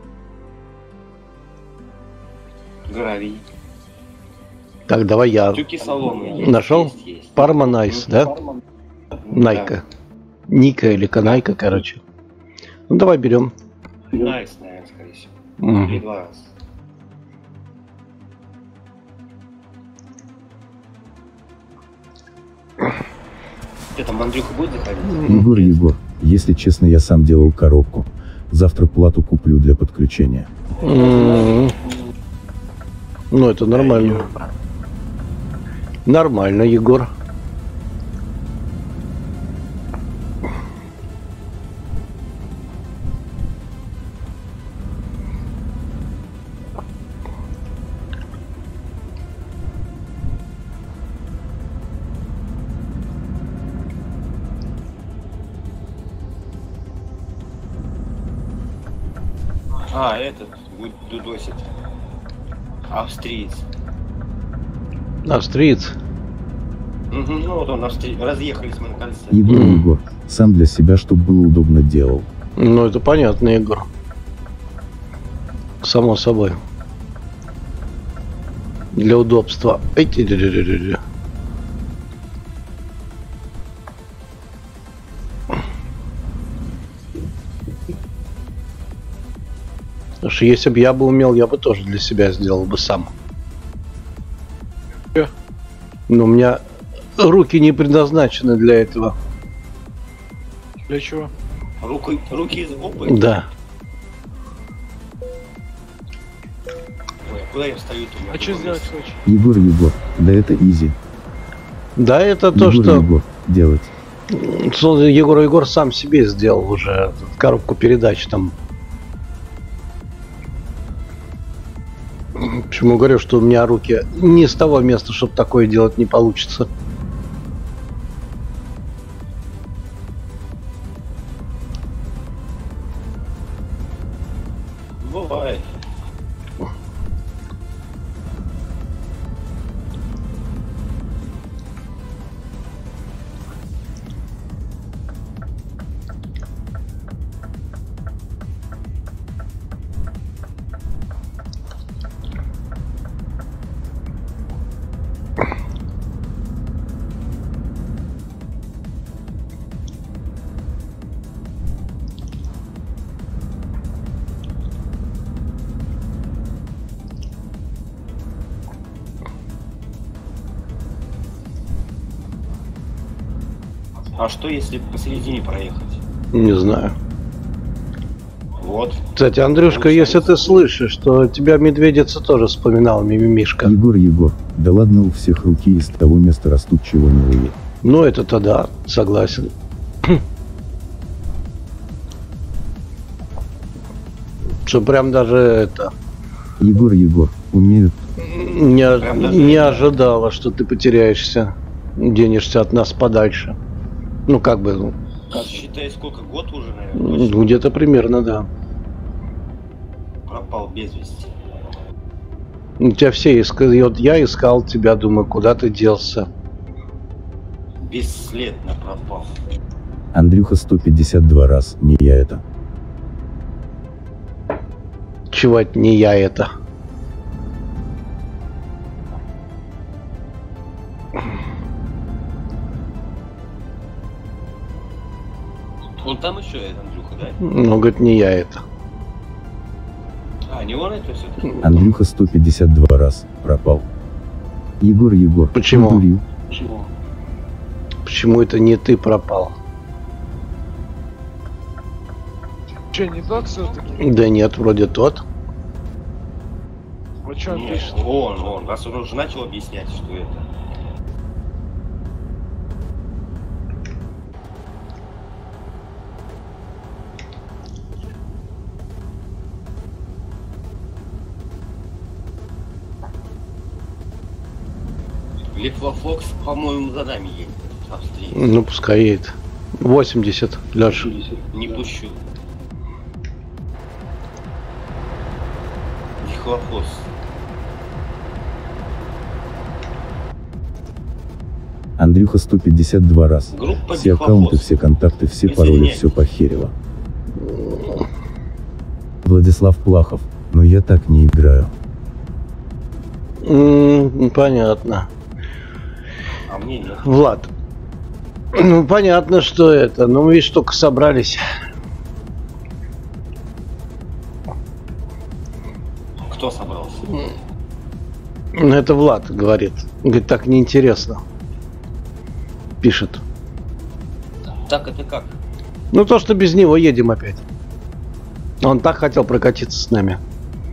Гравий. Так, давай я. Тюки соломы. Нашел? Есть. Парма, Найс, да? Найка. Ника или Канайка, короче. Ну давай берем. Найс, наверное, скорее всего. Мгм. Или 2 раза. Что там, Андрюха будет заходить? Егор, если честно, я сам делал коробку. Завтра плату куплю для подключения. Ну это нормально. Нормально, Егор. А, этот будет дудосит. Австриец. Австриец. Мгм, ну вот он, разъехались мы на кольце. Егор, сам для себя, чтобы было удобно делал. Ну это понятно, Егор. Само собой. Для удобства. Потому что если бы я бы умел, я бы тоже для себя сделал бы сам. Но у меня руки не предназначены для этого. Для чего? Руки из опы? Да. Ой, а куда я встаю-то? У меня А что другое сделать место. хочешь? Егор, да это изи. Да, это то, что Егор, делать. Егор сам себе сделал уже коробку передач там. Почему говорю, что у меня руки не с того места, чтобы такое делать не получится. Бывает. А что если посередине проехать? Не знаю. Вот. Кстати, Андрюшка, если ты слышишь, что тебя медведица тоже вспоминал, мимимишка. Егор, да ладно, у всех руки из того места растут, чего не выйдет. Ну, это-то да, согласен. Что прям даже это... Егор, умеют. Не ожидала, что ты потеряешься, денешься от нас подальше. Ну, как бы, ну, Считай, сколько, год уже, наверное, ну, где-то примерно, да. пропал без вести. Тебя все искали, вот я искал тебя, думаю, куда ты делся. Бесследно пропал. Андрюха 152 раз, не я это. Чего это не я это? Он там еще, этот Андрюха, да? Ну, говорит, не я это. А, не он это все-таки? Андрюха 152 раз пропал. Егор. Почему? не дурил. Почему? Почему это не ты пропал? Че, не тот все-таки? Да нет, вроде тот. Вот что он Нет, пишет? он, раз он уже начал объяснять, что это. Литвофокс, по-моему, за нами едет. Австрия. Ну, пускай едет. 80, Леша. Не пущу. Дихлофос. Андрюха 152 раз. Группа Все аккаунты, Дихлофос. все контакты, все пароли, Присоединяйтесь. все похерило. Владислав Плахов, но я так не играю. Понятно. А мне нет. Влад, Ну, понятно, что это. Ну, мы видишь, только собрались. Кто собрался? Это Влад говорит. Говорит, так неинтересно. Пишет. Так это как? Ну, то, что без него едем опять. Он так хотел прокатиться с нами.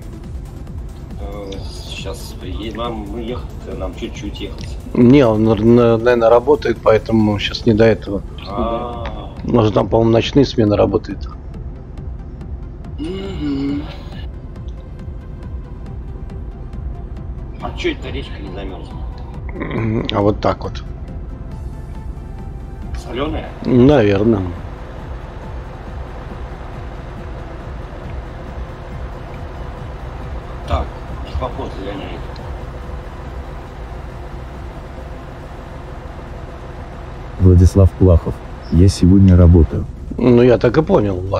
Сейчас мы ехать, нам чуть-чуть ехать. Не, он, наверное, работает, поэтому сейчас не до этого. Может, там, по-моему, ночные смены работает. А чё это речка не замерзла? А вот так вот. Соленая? Наверное. Так, вопрос загоняет. Владислав Плахов. Я сегодня работаю. Ну, я так и понял, Влад.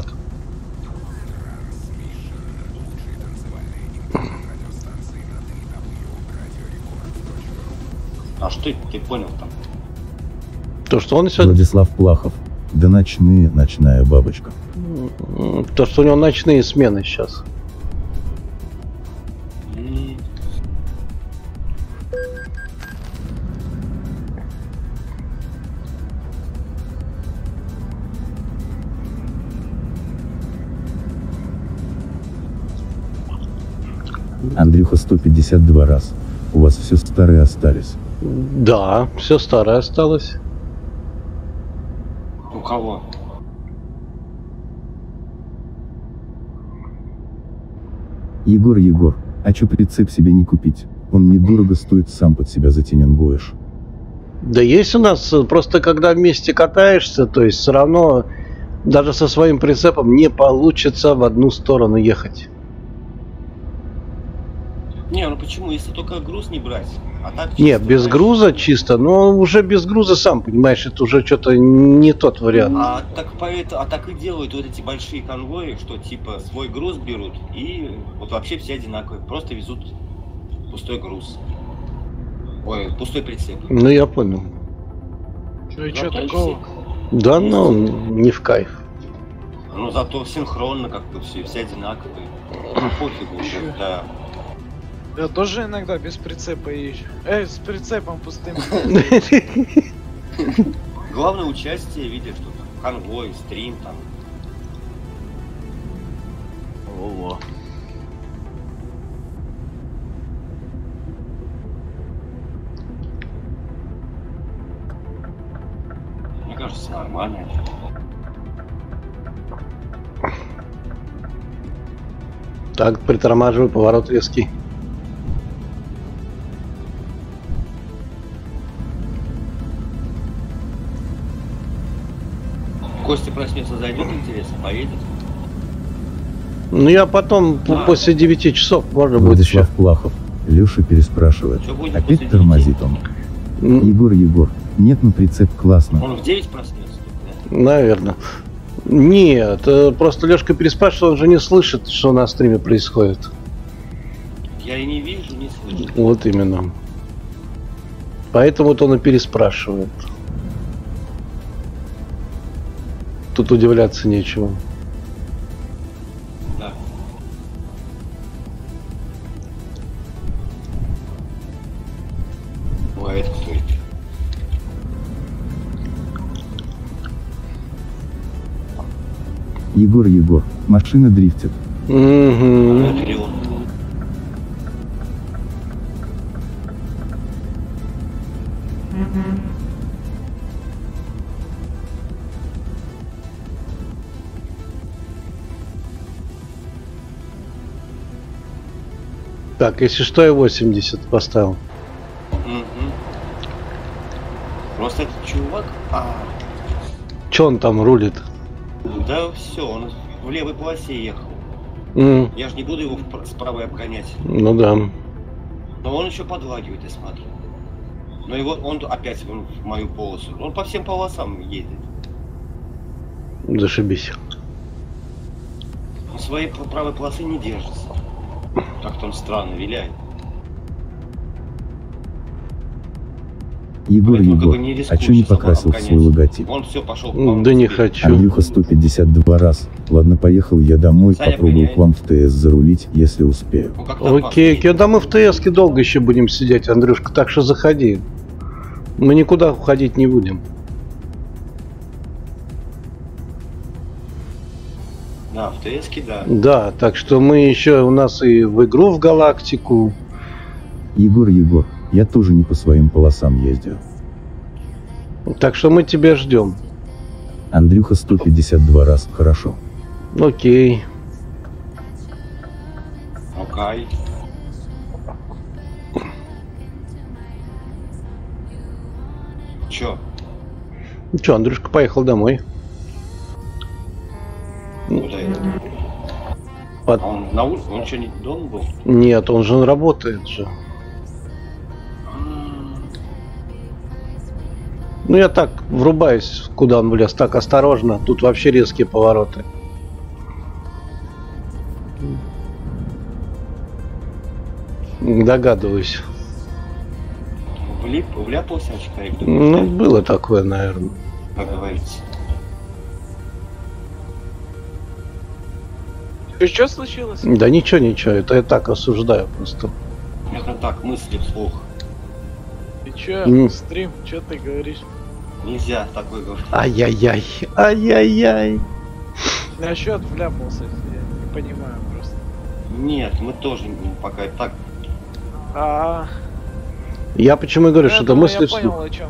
А что ты понял там? То, что он сегодня... Владислав Плахов. Да ночная бабочка. То, что у него ночные смены сейчас. Андрюха 152 раз. У вас все старые остались. Да, все старое осталось. У кого? Егор, а чё прицеп себе не купить? Он недорого стоит, сам под себя затененгуешь. Да есть у нас, просто когда вместе катаешься, то есть все равно даже со своим прицепом не получится в одну сторону ехать. Не, ну почему? Если только груз не брать. А так Нет, без знаешь, груза чисто, но уже без груза, сам понимаешь, это уже что-то не тот вариант. А так и делают вот эти большие конвои, что типа свой груз берут и вот вообще все одинаковые. Просто везут пустой груз. Ой, пустой прицеп. Ну, я понял. Ну и что Зато такого? Да, ну, не в кайф. Ну зато синхронно как-то все одинаковые. Пофигу уже, да. Я тоже иногда без прицепа езжу. С прицепом пустым. Главное участие, видишь, что там конвой, стрим там. Во-во. Мне кажется, нормально. Так, притормаживаю, поворот резкий. Костя проснется, зайдет, интересно, поедет. Ну, я потом, после 9 часов, можно будет еще. Владислав Плахов. Леша переспрашивает. Что будет после Опять тормозит он. Егор, нет, ну прицеп классно. Он в 9 проснется, да? Наверное. Нет, просто Лешка переспрашивает, он же не слышит, что на стриме происходит. Я и не вижу, не слышу. Вот именно. Поэтому вот он и переспрашивает. Тут удивляться нечего. Да. Ой, а это кто это? Егор, машина дрифтит. Угу. Это ли он? Так, если что, я 80 поставил. Мгм. Просто этот чувак, Че он там рулит? да все, он в левой полосе ехал. Я же не буду его с правой обгонять. Ну да. Но он еще подлагивает, я смотрю. Но его он опять в мою полосу. Он по всем полосам ездит. Зашибись. Он своей правой полосы не держится. Как-то он странно виляет. Егор, Поэтому как Егор, бы не а рискуешь чё не особо покрасил в свой обгонять. логотип? Он все пошел. Да не хочу. Андрюха 152 раз. Ладно, поехал я домой, Саня, попробую обгоняй. к вам в ТС зарулить, если успею. Ну, как-то опасно Окей, едет. да мы в ТСке долго еще будем сидеть, Андрюшка, так что заходи. Мы никуда уходить не будем. Да, в ТСке, да. Да, так что мы еще у нас и в игру в галактику. Егор, Егор, я тоже не по своим полосам ездил. Так что мы тебя ждем. Андрюха 152 раз, хорошо. Окей. Окей. Чё? Ну что, Андрюшка поехал домой. Куда это? Под- А он на улице? Он что, не дома был? Нет, он же работает же. Ну я так врубаюсь, куда он влез, так осторожно. Тут вообще резкие повороты. Догадываюсь. Вляпался очкарик, Ну, было такое, наверное. как говорится. Что случилось? Да ничего, ничего, это я так рассуждаю просто. Это так, мысли вслух. Ты чё, М. стрим, чё ты говоришь? Нельзя такой говорить. Ай-яй-яй, ай-яй-яй. Насчет вляпался, я не понимаю просто. Нет, мы тоже пока так. А, Я почему и говорю, я что это думал, мысли я вслух. понял, о чем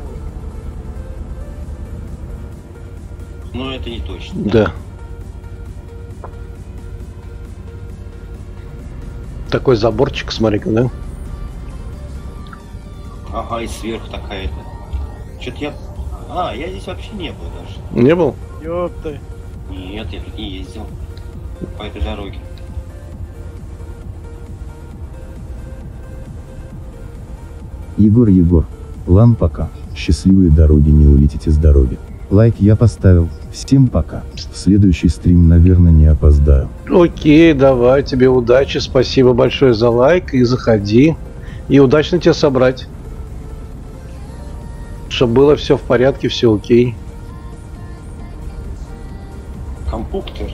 вы. Но это не точно. Да. Такой заборчик, смотри-ка, да? Ага, и сверху такая-то. Что-то я... А, я здесь вообще не был даже. Не был? Ёпта. Нет, я тут не ездил. По этой дороге. Егор, Егор, лам пока. Счастливые дороги, не улетите с дороги. Лайк я поставил. Всем пока. В следующий стрим, наверное, не опоздаю. Окей, давай, тебе удачи, спасибо большое за лайк, и заходи. И удачно тебе собрать. Чтобы было все в порядке, все окей. Компьютер.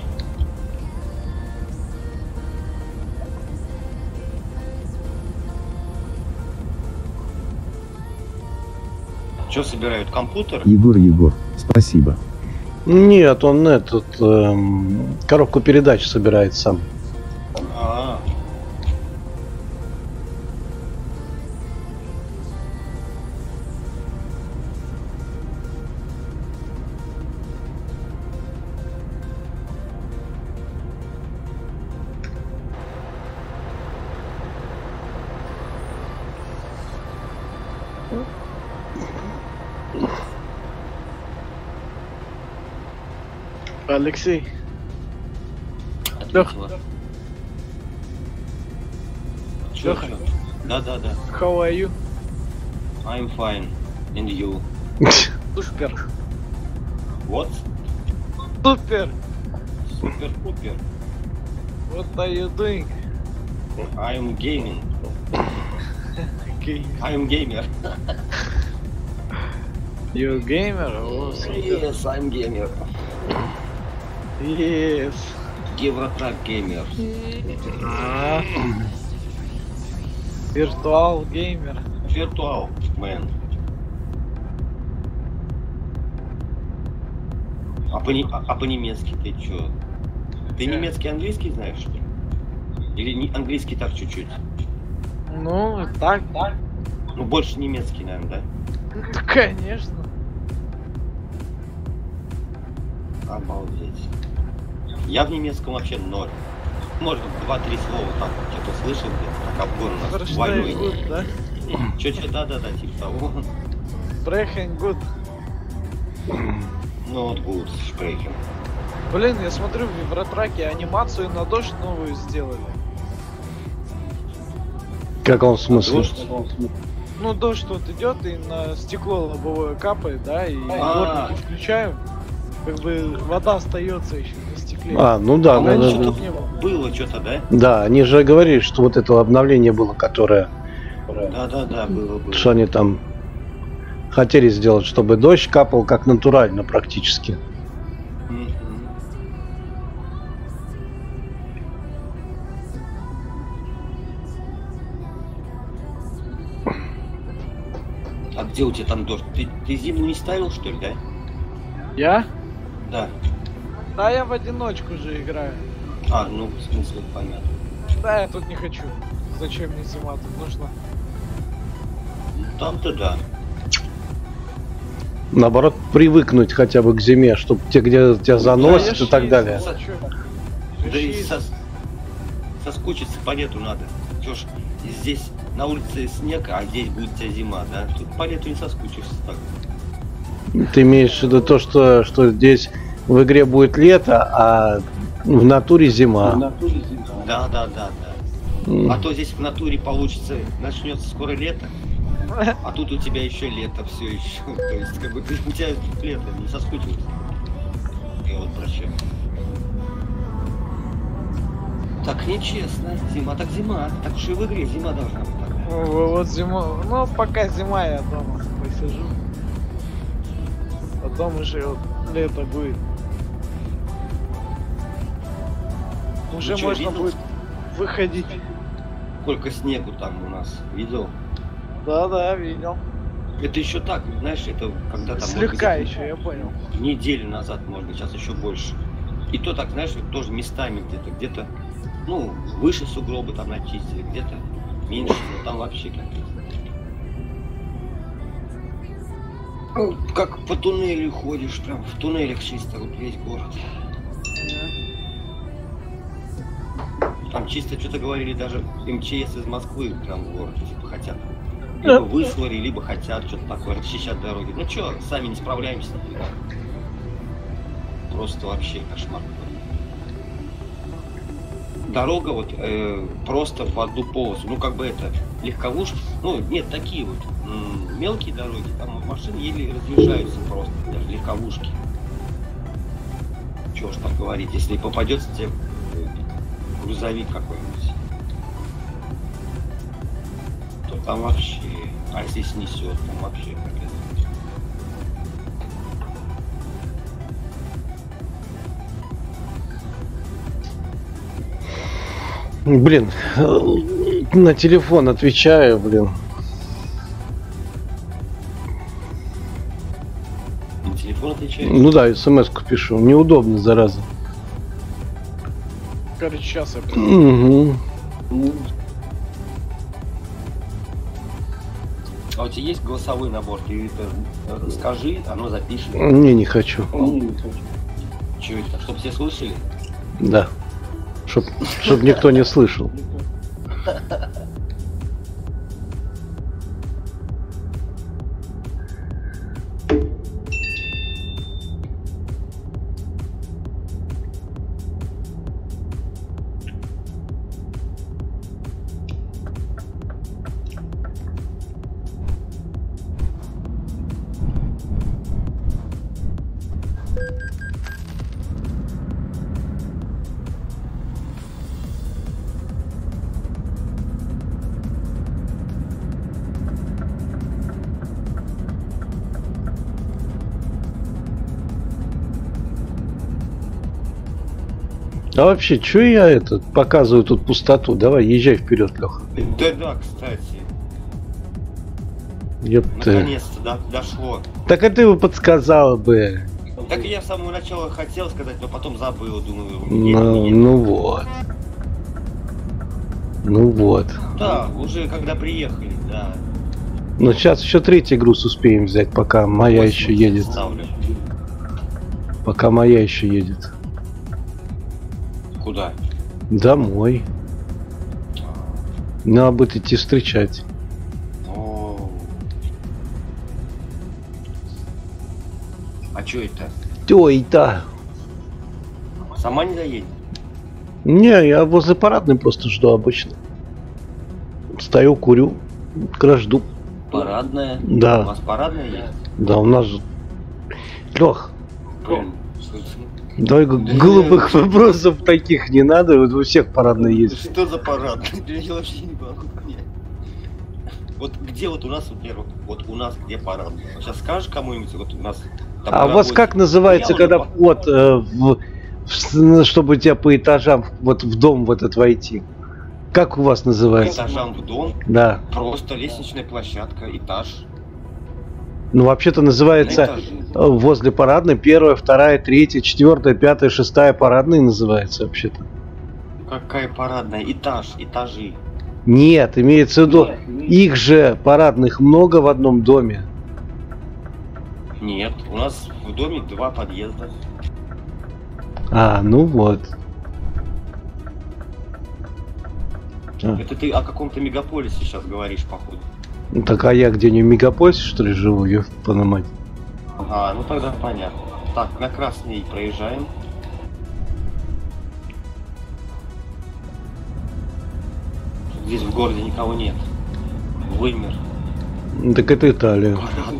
Что собирают? Компьютер? Егор, Егор, спасибо. Нет, он этот, коробку передач собирает сам. А, Алексей, отлично. Чё, Лёха. чё? Да. how are you? I'm fine. And you? Супер. What? Супер. Супер-пупер. What are you doing? I'm gaming. Okay. I'm gamer. You gamer? О, супер. Yes, I'm gamer. Yes. Евротрак геймер. А. Виртуал геймер. Виртуал, мэн. А по-немецки ты чё? Ты немецкий, английский знаешь, что ли? Или английский так чуть-чуть? Ну, так. Ну, больше немецкий, наверное, Ну, конечно. да? Обалдеть. Я в немецком вообще ноль. Может, 2-3 слова так что-то слышал, как обгон у нас Verstehe двойной. gut, да? Чё, да, типа того. Sprechen gut. Ну, вот gut, sprechen. Блин, я смотрю в Евротраке анимацию на дождь новую сделали. Как он в смысле? Дождь? Ну, дождь вот идет и на стекло лобовое капает, да, и А. дворники включаю, как бы вода остается еще на стекле. А, ну да, А да, раньше да, тут да. не было. было что-то, да? Да, они же говорили, что вот это обновление было, которое, Да, было. что они там хотели сделать, чтобы дождь капал как натурально практически. А где у тебя там дождь? Ты зиму не ставил, что ли, да? Я? Да. Да, я в одиночку же играю. А, ну, в смысле, понятно. Да, я тут не хочу. Зачем мне зима? Тут нужно. Там-то да. Наоборот, привыкнуть хотя бы к зиме, чтобы те, где тебя заносит и так далее. Да и соскучиться по лету надо. Чё ж, здесь на улице снег, а здесь будет у тебя зима, да? Тут по лету не соскучишься так. Ты имеешь в виду то, что здесь в игре будет лето, а в натуре зима. Да. А то здесь в натуре получится, начнется скоро лето, а тут у тебя еще лето все еще. То есть как бы у тебя лето, не соскучился. Я вот прощаю. Так нечестно. Зима так зима. Так уж и в игре зима должна быть. Вот зима. Ну, пока зима, я дома посижу. Потом уже вот лето будет. Уже чё, можно видел? будет выходить. Сколько снегу там у нас. Видел? Да, видел. Это еще так, знаешь, это когда там... Слегка еще, я понял. Неделю назад, может быть, сейчас еще больше. И то так, знаешь, вот тоже местами где-то, ну, выше сугробы там начистили, где-то меньше, но там вообще как-то. Ну, как по туннелю ходишь, прям в туннелях чисто вот весь город. Там чисто что-то говорили даже МЧС из Москвы прям в город, типа хотят. Либо выслали, либо хотят что-то такое, расчищать дороги. Ну что, сами не справляемся. Просто вообще кошмар. Дорога вот просто в одну полосу. Ну как бы это легковушки. Ну нет, такие вот мелкие дороги. Там машины еле разъезжаются просто. Даже легковушки. Чего ж там говорить, если попадется тебе грузовик какой-нибудь. То там вообще. А если снесет, там вообще как-то. Блин, на телефон отвечаю, блин. На телефон отвечаешь? Ну да, смс-ку пишу. Неудобно, зараза. Короче, сейчас я приду. Угу. А у тебя есть голосовой набор? Ты это скажи, оно запишет. Не хочу. Чего это? Чтоб все слышали? Да. Чтоб никто не слышал. А вообще, что я показываю тут пустоту? Давай, езжай вперед, Леха. Да, кстати. Ёпта. Наконец-то дошло. Так а ты бы подсказала бы. Так я с самого начала хотел сказать, но потом забыл, думаю. Ну вот. Ну вот. Да, уже когда приехали, да. Ну сейчас еще третий груз успеем взять, пока моя еще едет. Ставлю. Пока моя еще едет. Куда? Домой. Надо будет идти встречать. О. А чё это? Ой-да. Сама не доедет? Не, я возле парадной просто жду обычно. Стою, курю, жду. Парадная? Да. У вас парадная есть? Да, у нас же... Лех, Блин, давай глупых вопросов таких не надо, вот у всех парадные есть. что за парадная? Я вообще не могу понять. Вот где вот у нас, во-первых, вот у нас где парад? Сейчас скажешь кому-нибудь, вот у нас... там А у вас работе. как называется, Я когда уже вход, чтобы тебя по этажам вот в дом в этот войти? Как у вас по называется? этажам в дом, Да. просто лестничная площадка, этаж. Ну, вообще-то На называется этаже. возле парадной 1, 2, 3, 4, 5, 6 парадные называется вообще-то. Какая парадная? Этаж, этажи. Нет, имеется в виду, их же парадных много в одном доме. Нет, у нас в доме 2 подъезда. А, ну вот. Это ты о каком-то мегаполисе сейчас говоришь, походу. Ну, так а я где-нибудь в мегаполисе, что ли, живу, ёпта мать? А, ну тогда понятно. Так, на Красный проезжаем. Здесь в городе никого нет. Вымер. Ну, так это Италия.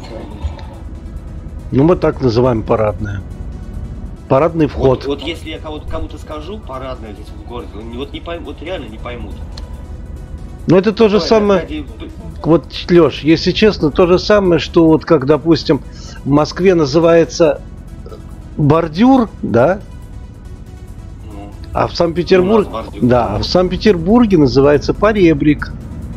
Ну, мы так называем парадная. Парадный вход. Вот если я кому-то скажу парадная здесь в городе, вот не поймут, вот реально не поймут. Ну, это то же Давай, самое. ради- Вот, Лёш, если честно, то же самое, что вот как, допустим, в Москве называется бордюр, да, Ну, а в Санкт-Петербурге, у нас бордюр. да, а в Санкт-Петербурге называется поребрик.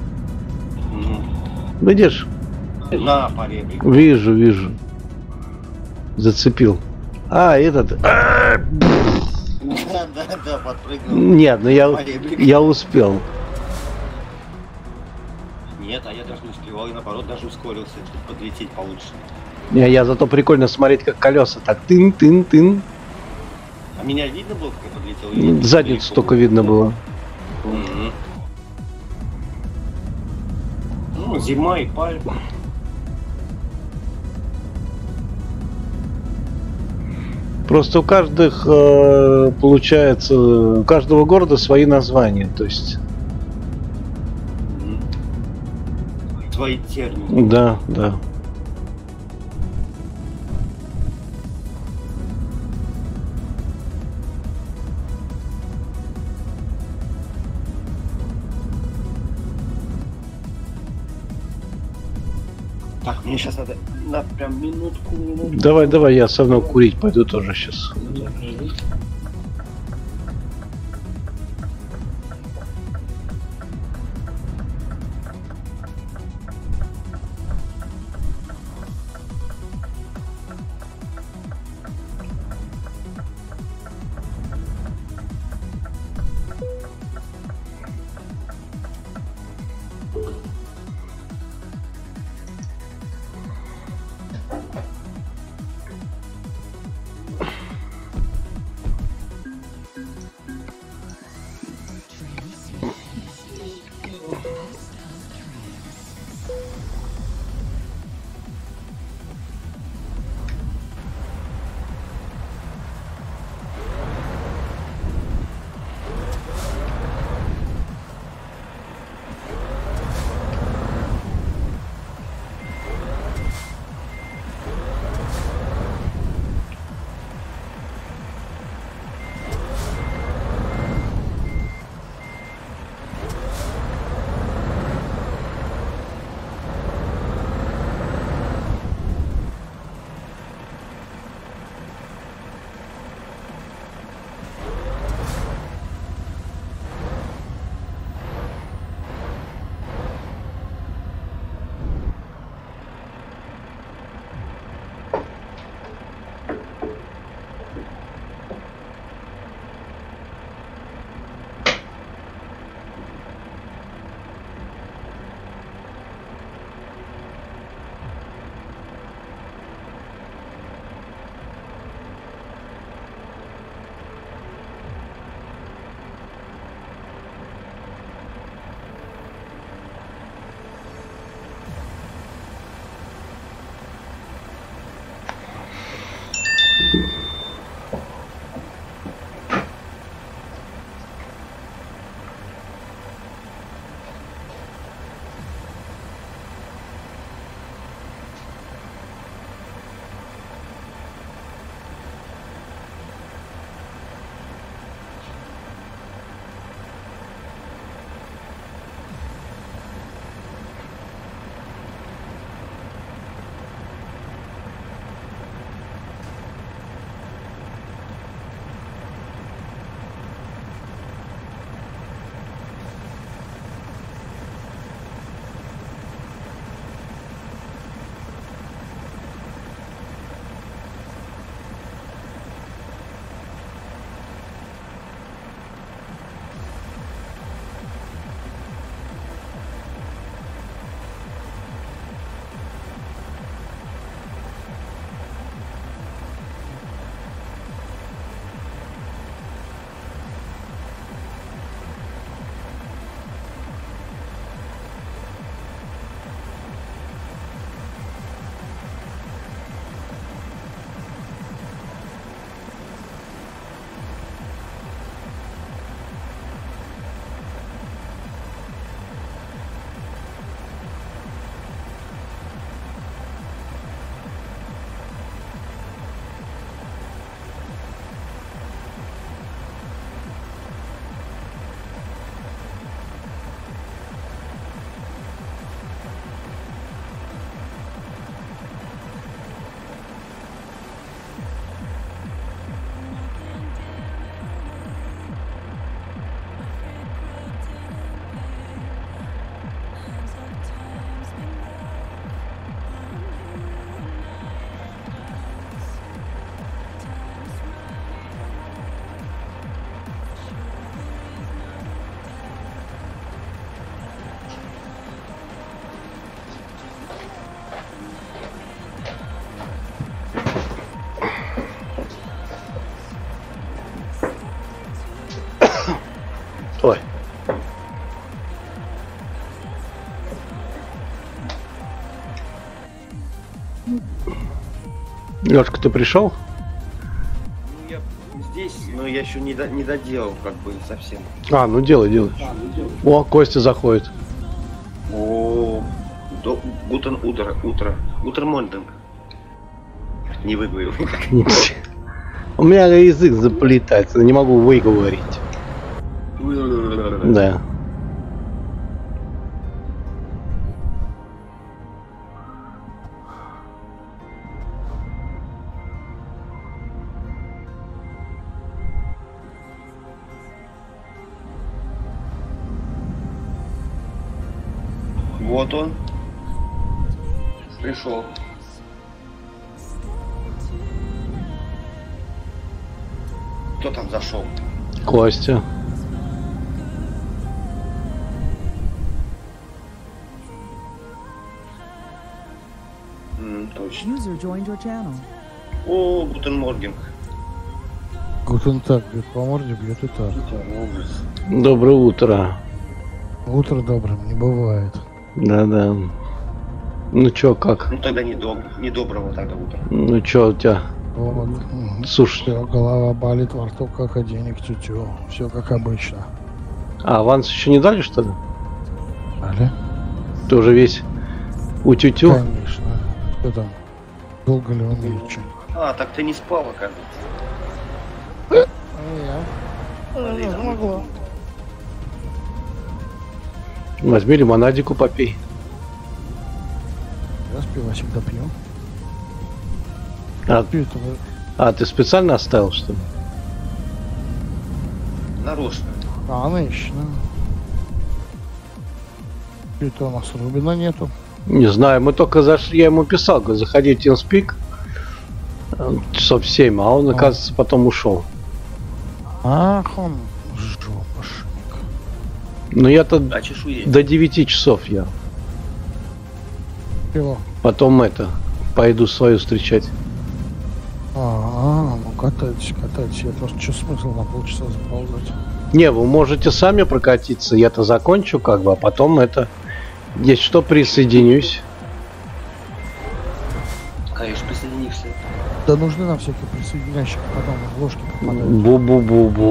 ну, Видишь? на поребрик. Вижу. Зацепил. А, этот... Да, подпрыгнул. Нет, ну Поребрик. я успел. Нет, а я даже не успевал, и наоборот даже ускорился, чтобы подлететь получше. Я зато прикольно смотреть, как колеса так тын-тын-тын. А меня видно было, как я подлетел? Или Задницу далеко только было? видно было. Мгм. Ну, зима и пальма. Просто у каждых, получается, у каждого города свои названия. То есть, Мгм. Твои термины. да. Так, мне сейчас надо прям минутку. Давай, я со мной курить пойду тоже сейчас. Лёшка, ты пришел? Ну, я здесь, но я еще не доделал, как бы, совсем. А, ну делай. О, Костя заходит. О, гутен утро мординг. Не выговорил. У меня язык заплетается, не могу выговорить. Да. Вот он. Пришел. Кто там зашел? Костя. Точно. User joined your channel. О, гутен морген. Гутен так, бьет по морде, бьет и так. Доброе утро. Утро добрым не бывает. Да. Ну чё, как? Ну тогда недоброго тогда утра. Ну чё у тебя? Вот. Слушай, Всё, голова болит, во рту как денег тютю. Все как обычно. а аванс еще не дали, что ли? Али? Ты уже весь утю-тю? Конечно. Что там? Долго ли он вечер? А, так ты не спал, оказывается. Я могла. Возьми лимонадику, попей. Я пивасик допью. А, Пью-то вы- а ты специально оставил, что ли? Нарочно. Конечно. Пью-то у нас Рубина нету. Не знаю, мы только зашли, я ему писал, говорю, заходи в TeamSpeak, часов 7, а он, оказывается, потом ушел. Ах, он жопошник. Но я-то А чешуя? до 9 часов я. Чего? Потом пойду свою встречать. Ну катайтесь. Я просто что смысл на полчаса заползать? Не, вы можете сами прокатиться, я-то закончу как бы, а потом если что, присоединюсь. Конечно, присоединишься. Да нужны нам всякие присоединяющие, потом в ложки попадают. Бу-бу-бу-бу.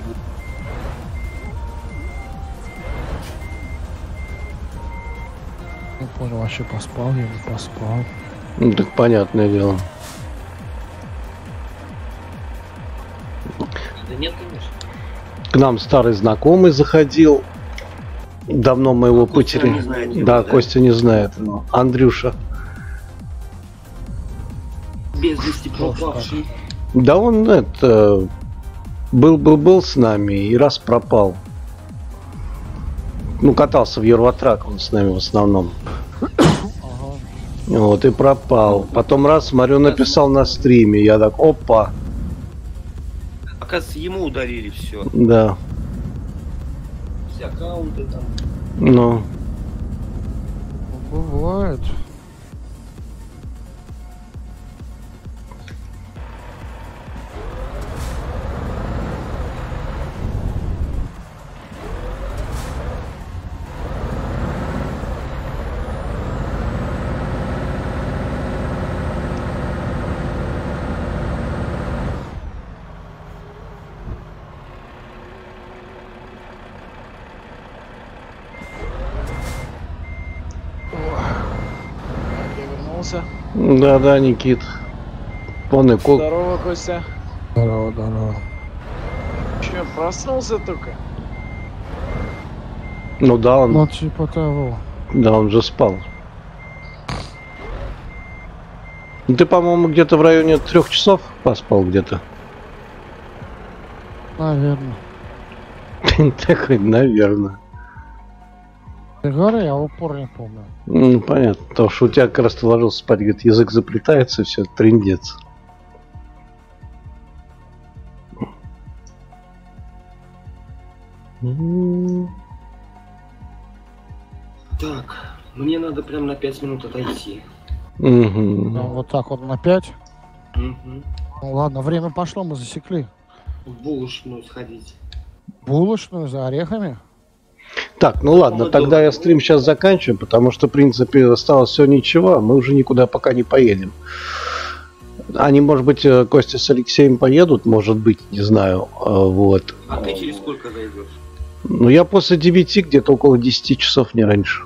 Не понял, вообще поспал, я не поспал. Ну так понятное дело. Да нет, конечно. К нам старый знакомый заходил. Давно мы его Костя потеряли. не знает его, Да, да? Костя не знает. Андрюша. Без вести пропавший. Да он был с нами и раз пропал. Ну, катался в Евротрак он с нами в основном. Ага. Вот, и пропал. Потом раз, смотрю, написал на стриме. Я так, опа. Оказывается, ему ударили все. Да. Все аккаунты там. Ну, Бывает. Я вернулся. да, Никит. Он и Здорово, Костя. Здорово. Че, проснулся только? Ну да, он, Ну, типа того. да, он же спал. Ну, ты, по-моему, где-то в районе 3 часов поспал где-то. Наверное. Такой, наверное. Ты говори, я в упор не помню. Ну, понятно. Потому что у тебя как раз ты ложился спать, говорит, язык заплетается, все, трындец. Так, мне надо прям на 5 минут отойти. Угу. Ну, вот так вот на 5. Мгм. Ну ладно, время пошло, мы засекли. В булочную сходить. Булочную за орехами. Так, ну ладно, тогда я стрим сейчас заканчиваю, потому что, в принципе, осталось все ничего, мы уже никуда пока не поедем. Они, может быть, Костя с Алексеем поедут, может быть, не знаю, вот. А ты через сколько зайдешь? Ну, я после 9, где-то около 10 часов, не раньше.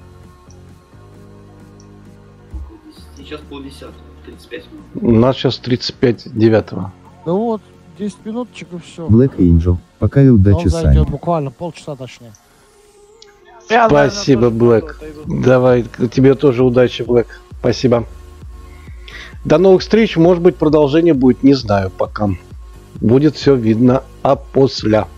Сейчас 9:30, 35 минут. У нас сейчас 35:09. Ну вот, 10 минуточек и все. Black Angel, пока и удачи, Он зайдет Саня. буквально полчаса точнее. Я, наверное, Спасибо, тоже Блэк. отойду. Давай, тебе тоже удачи, Блэк. Спасибо. До новых встреч. Может быть, продолжение будет, не знаю пока. Будет все видно, а после.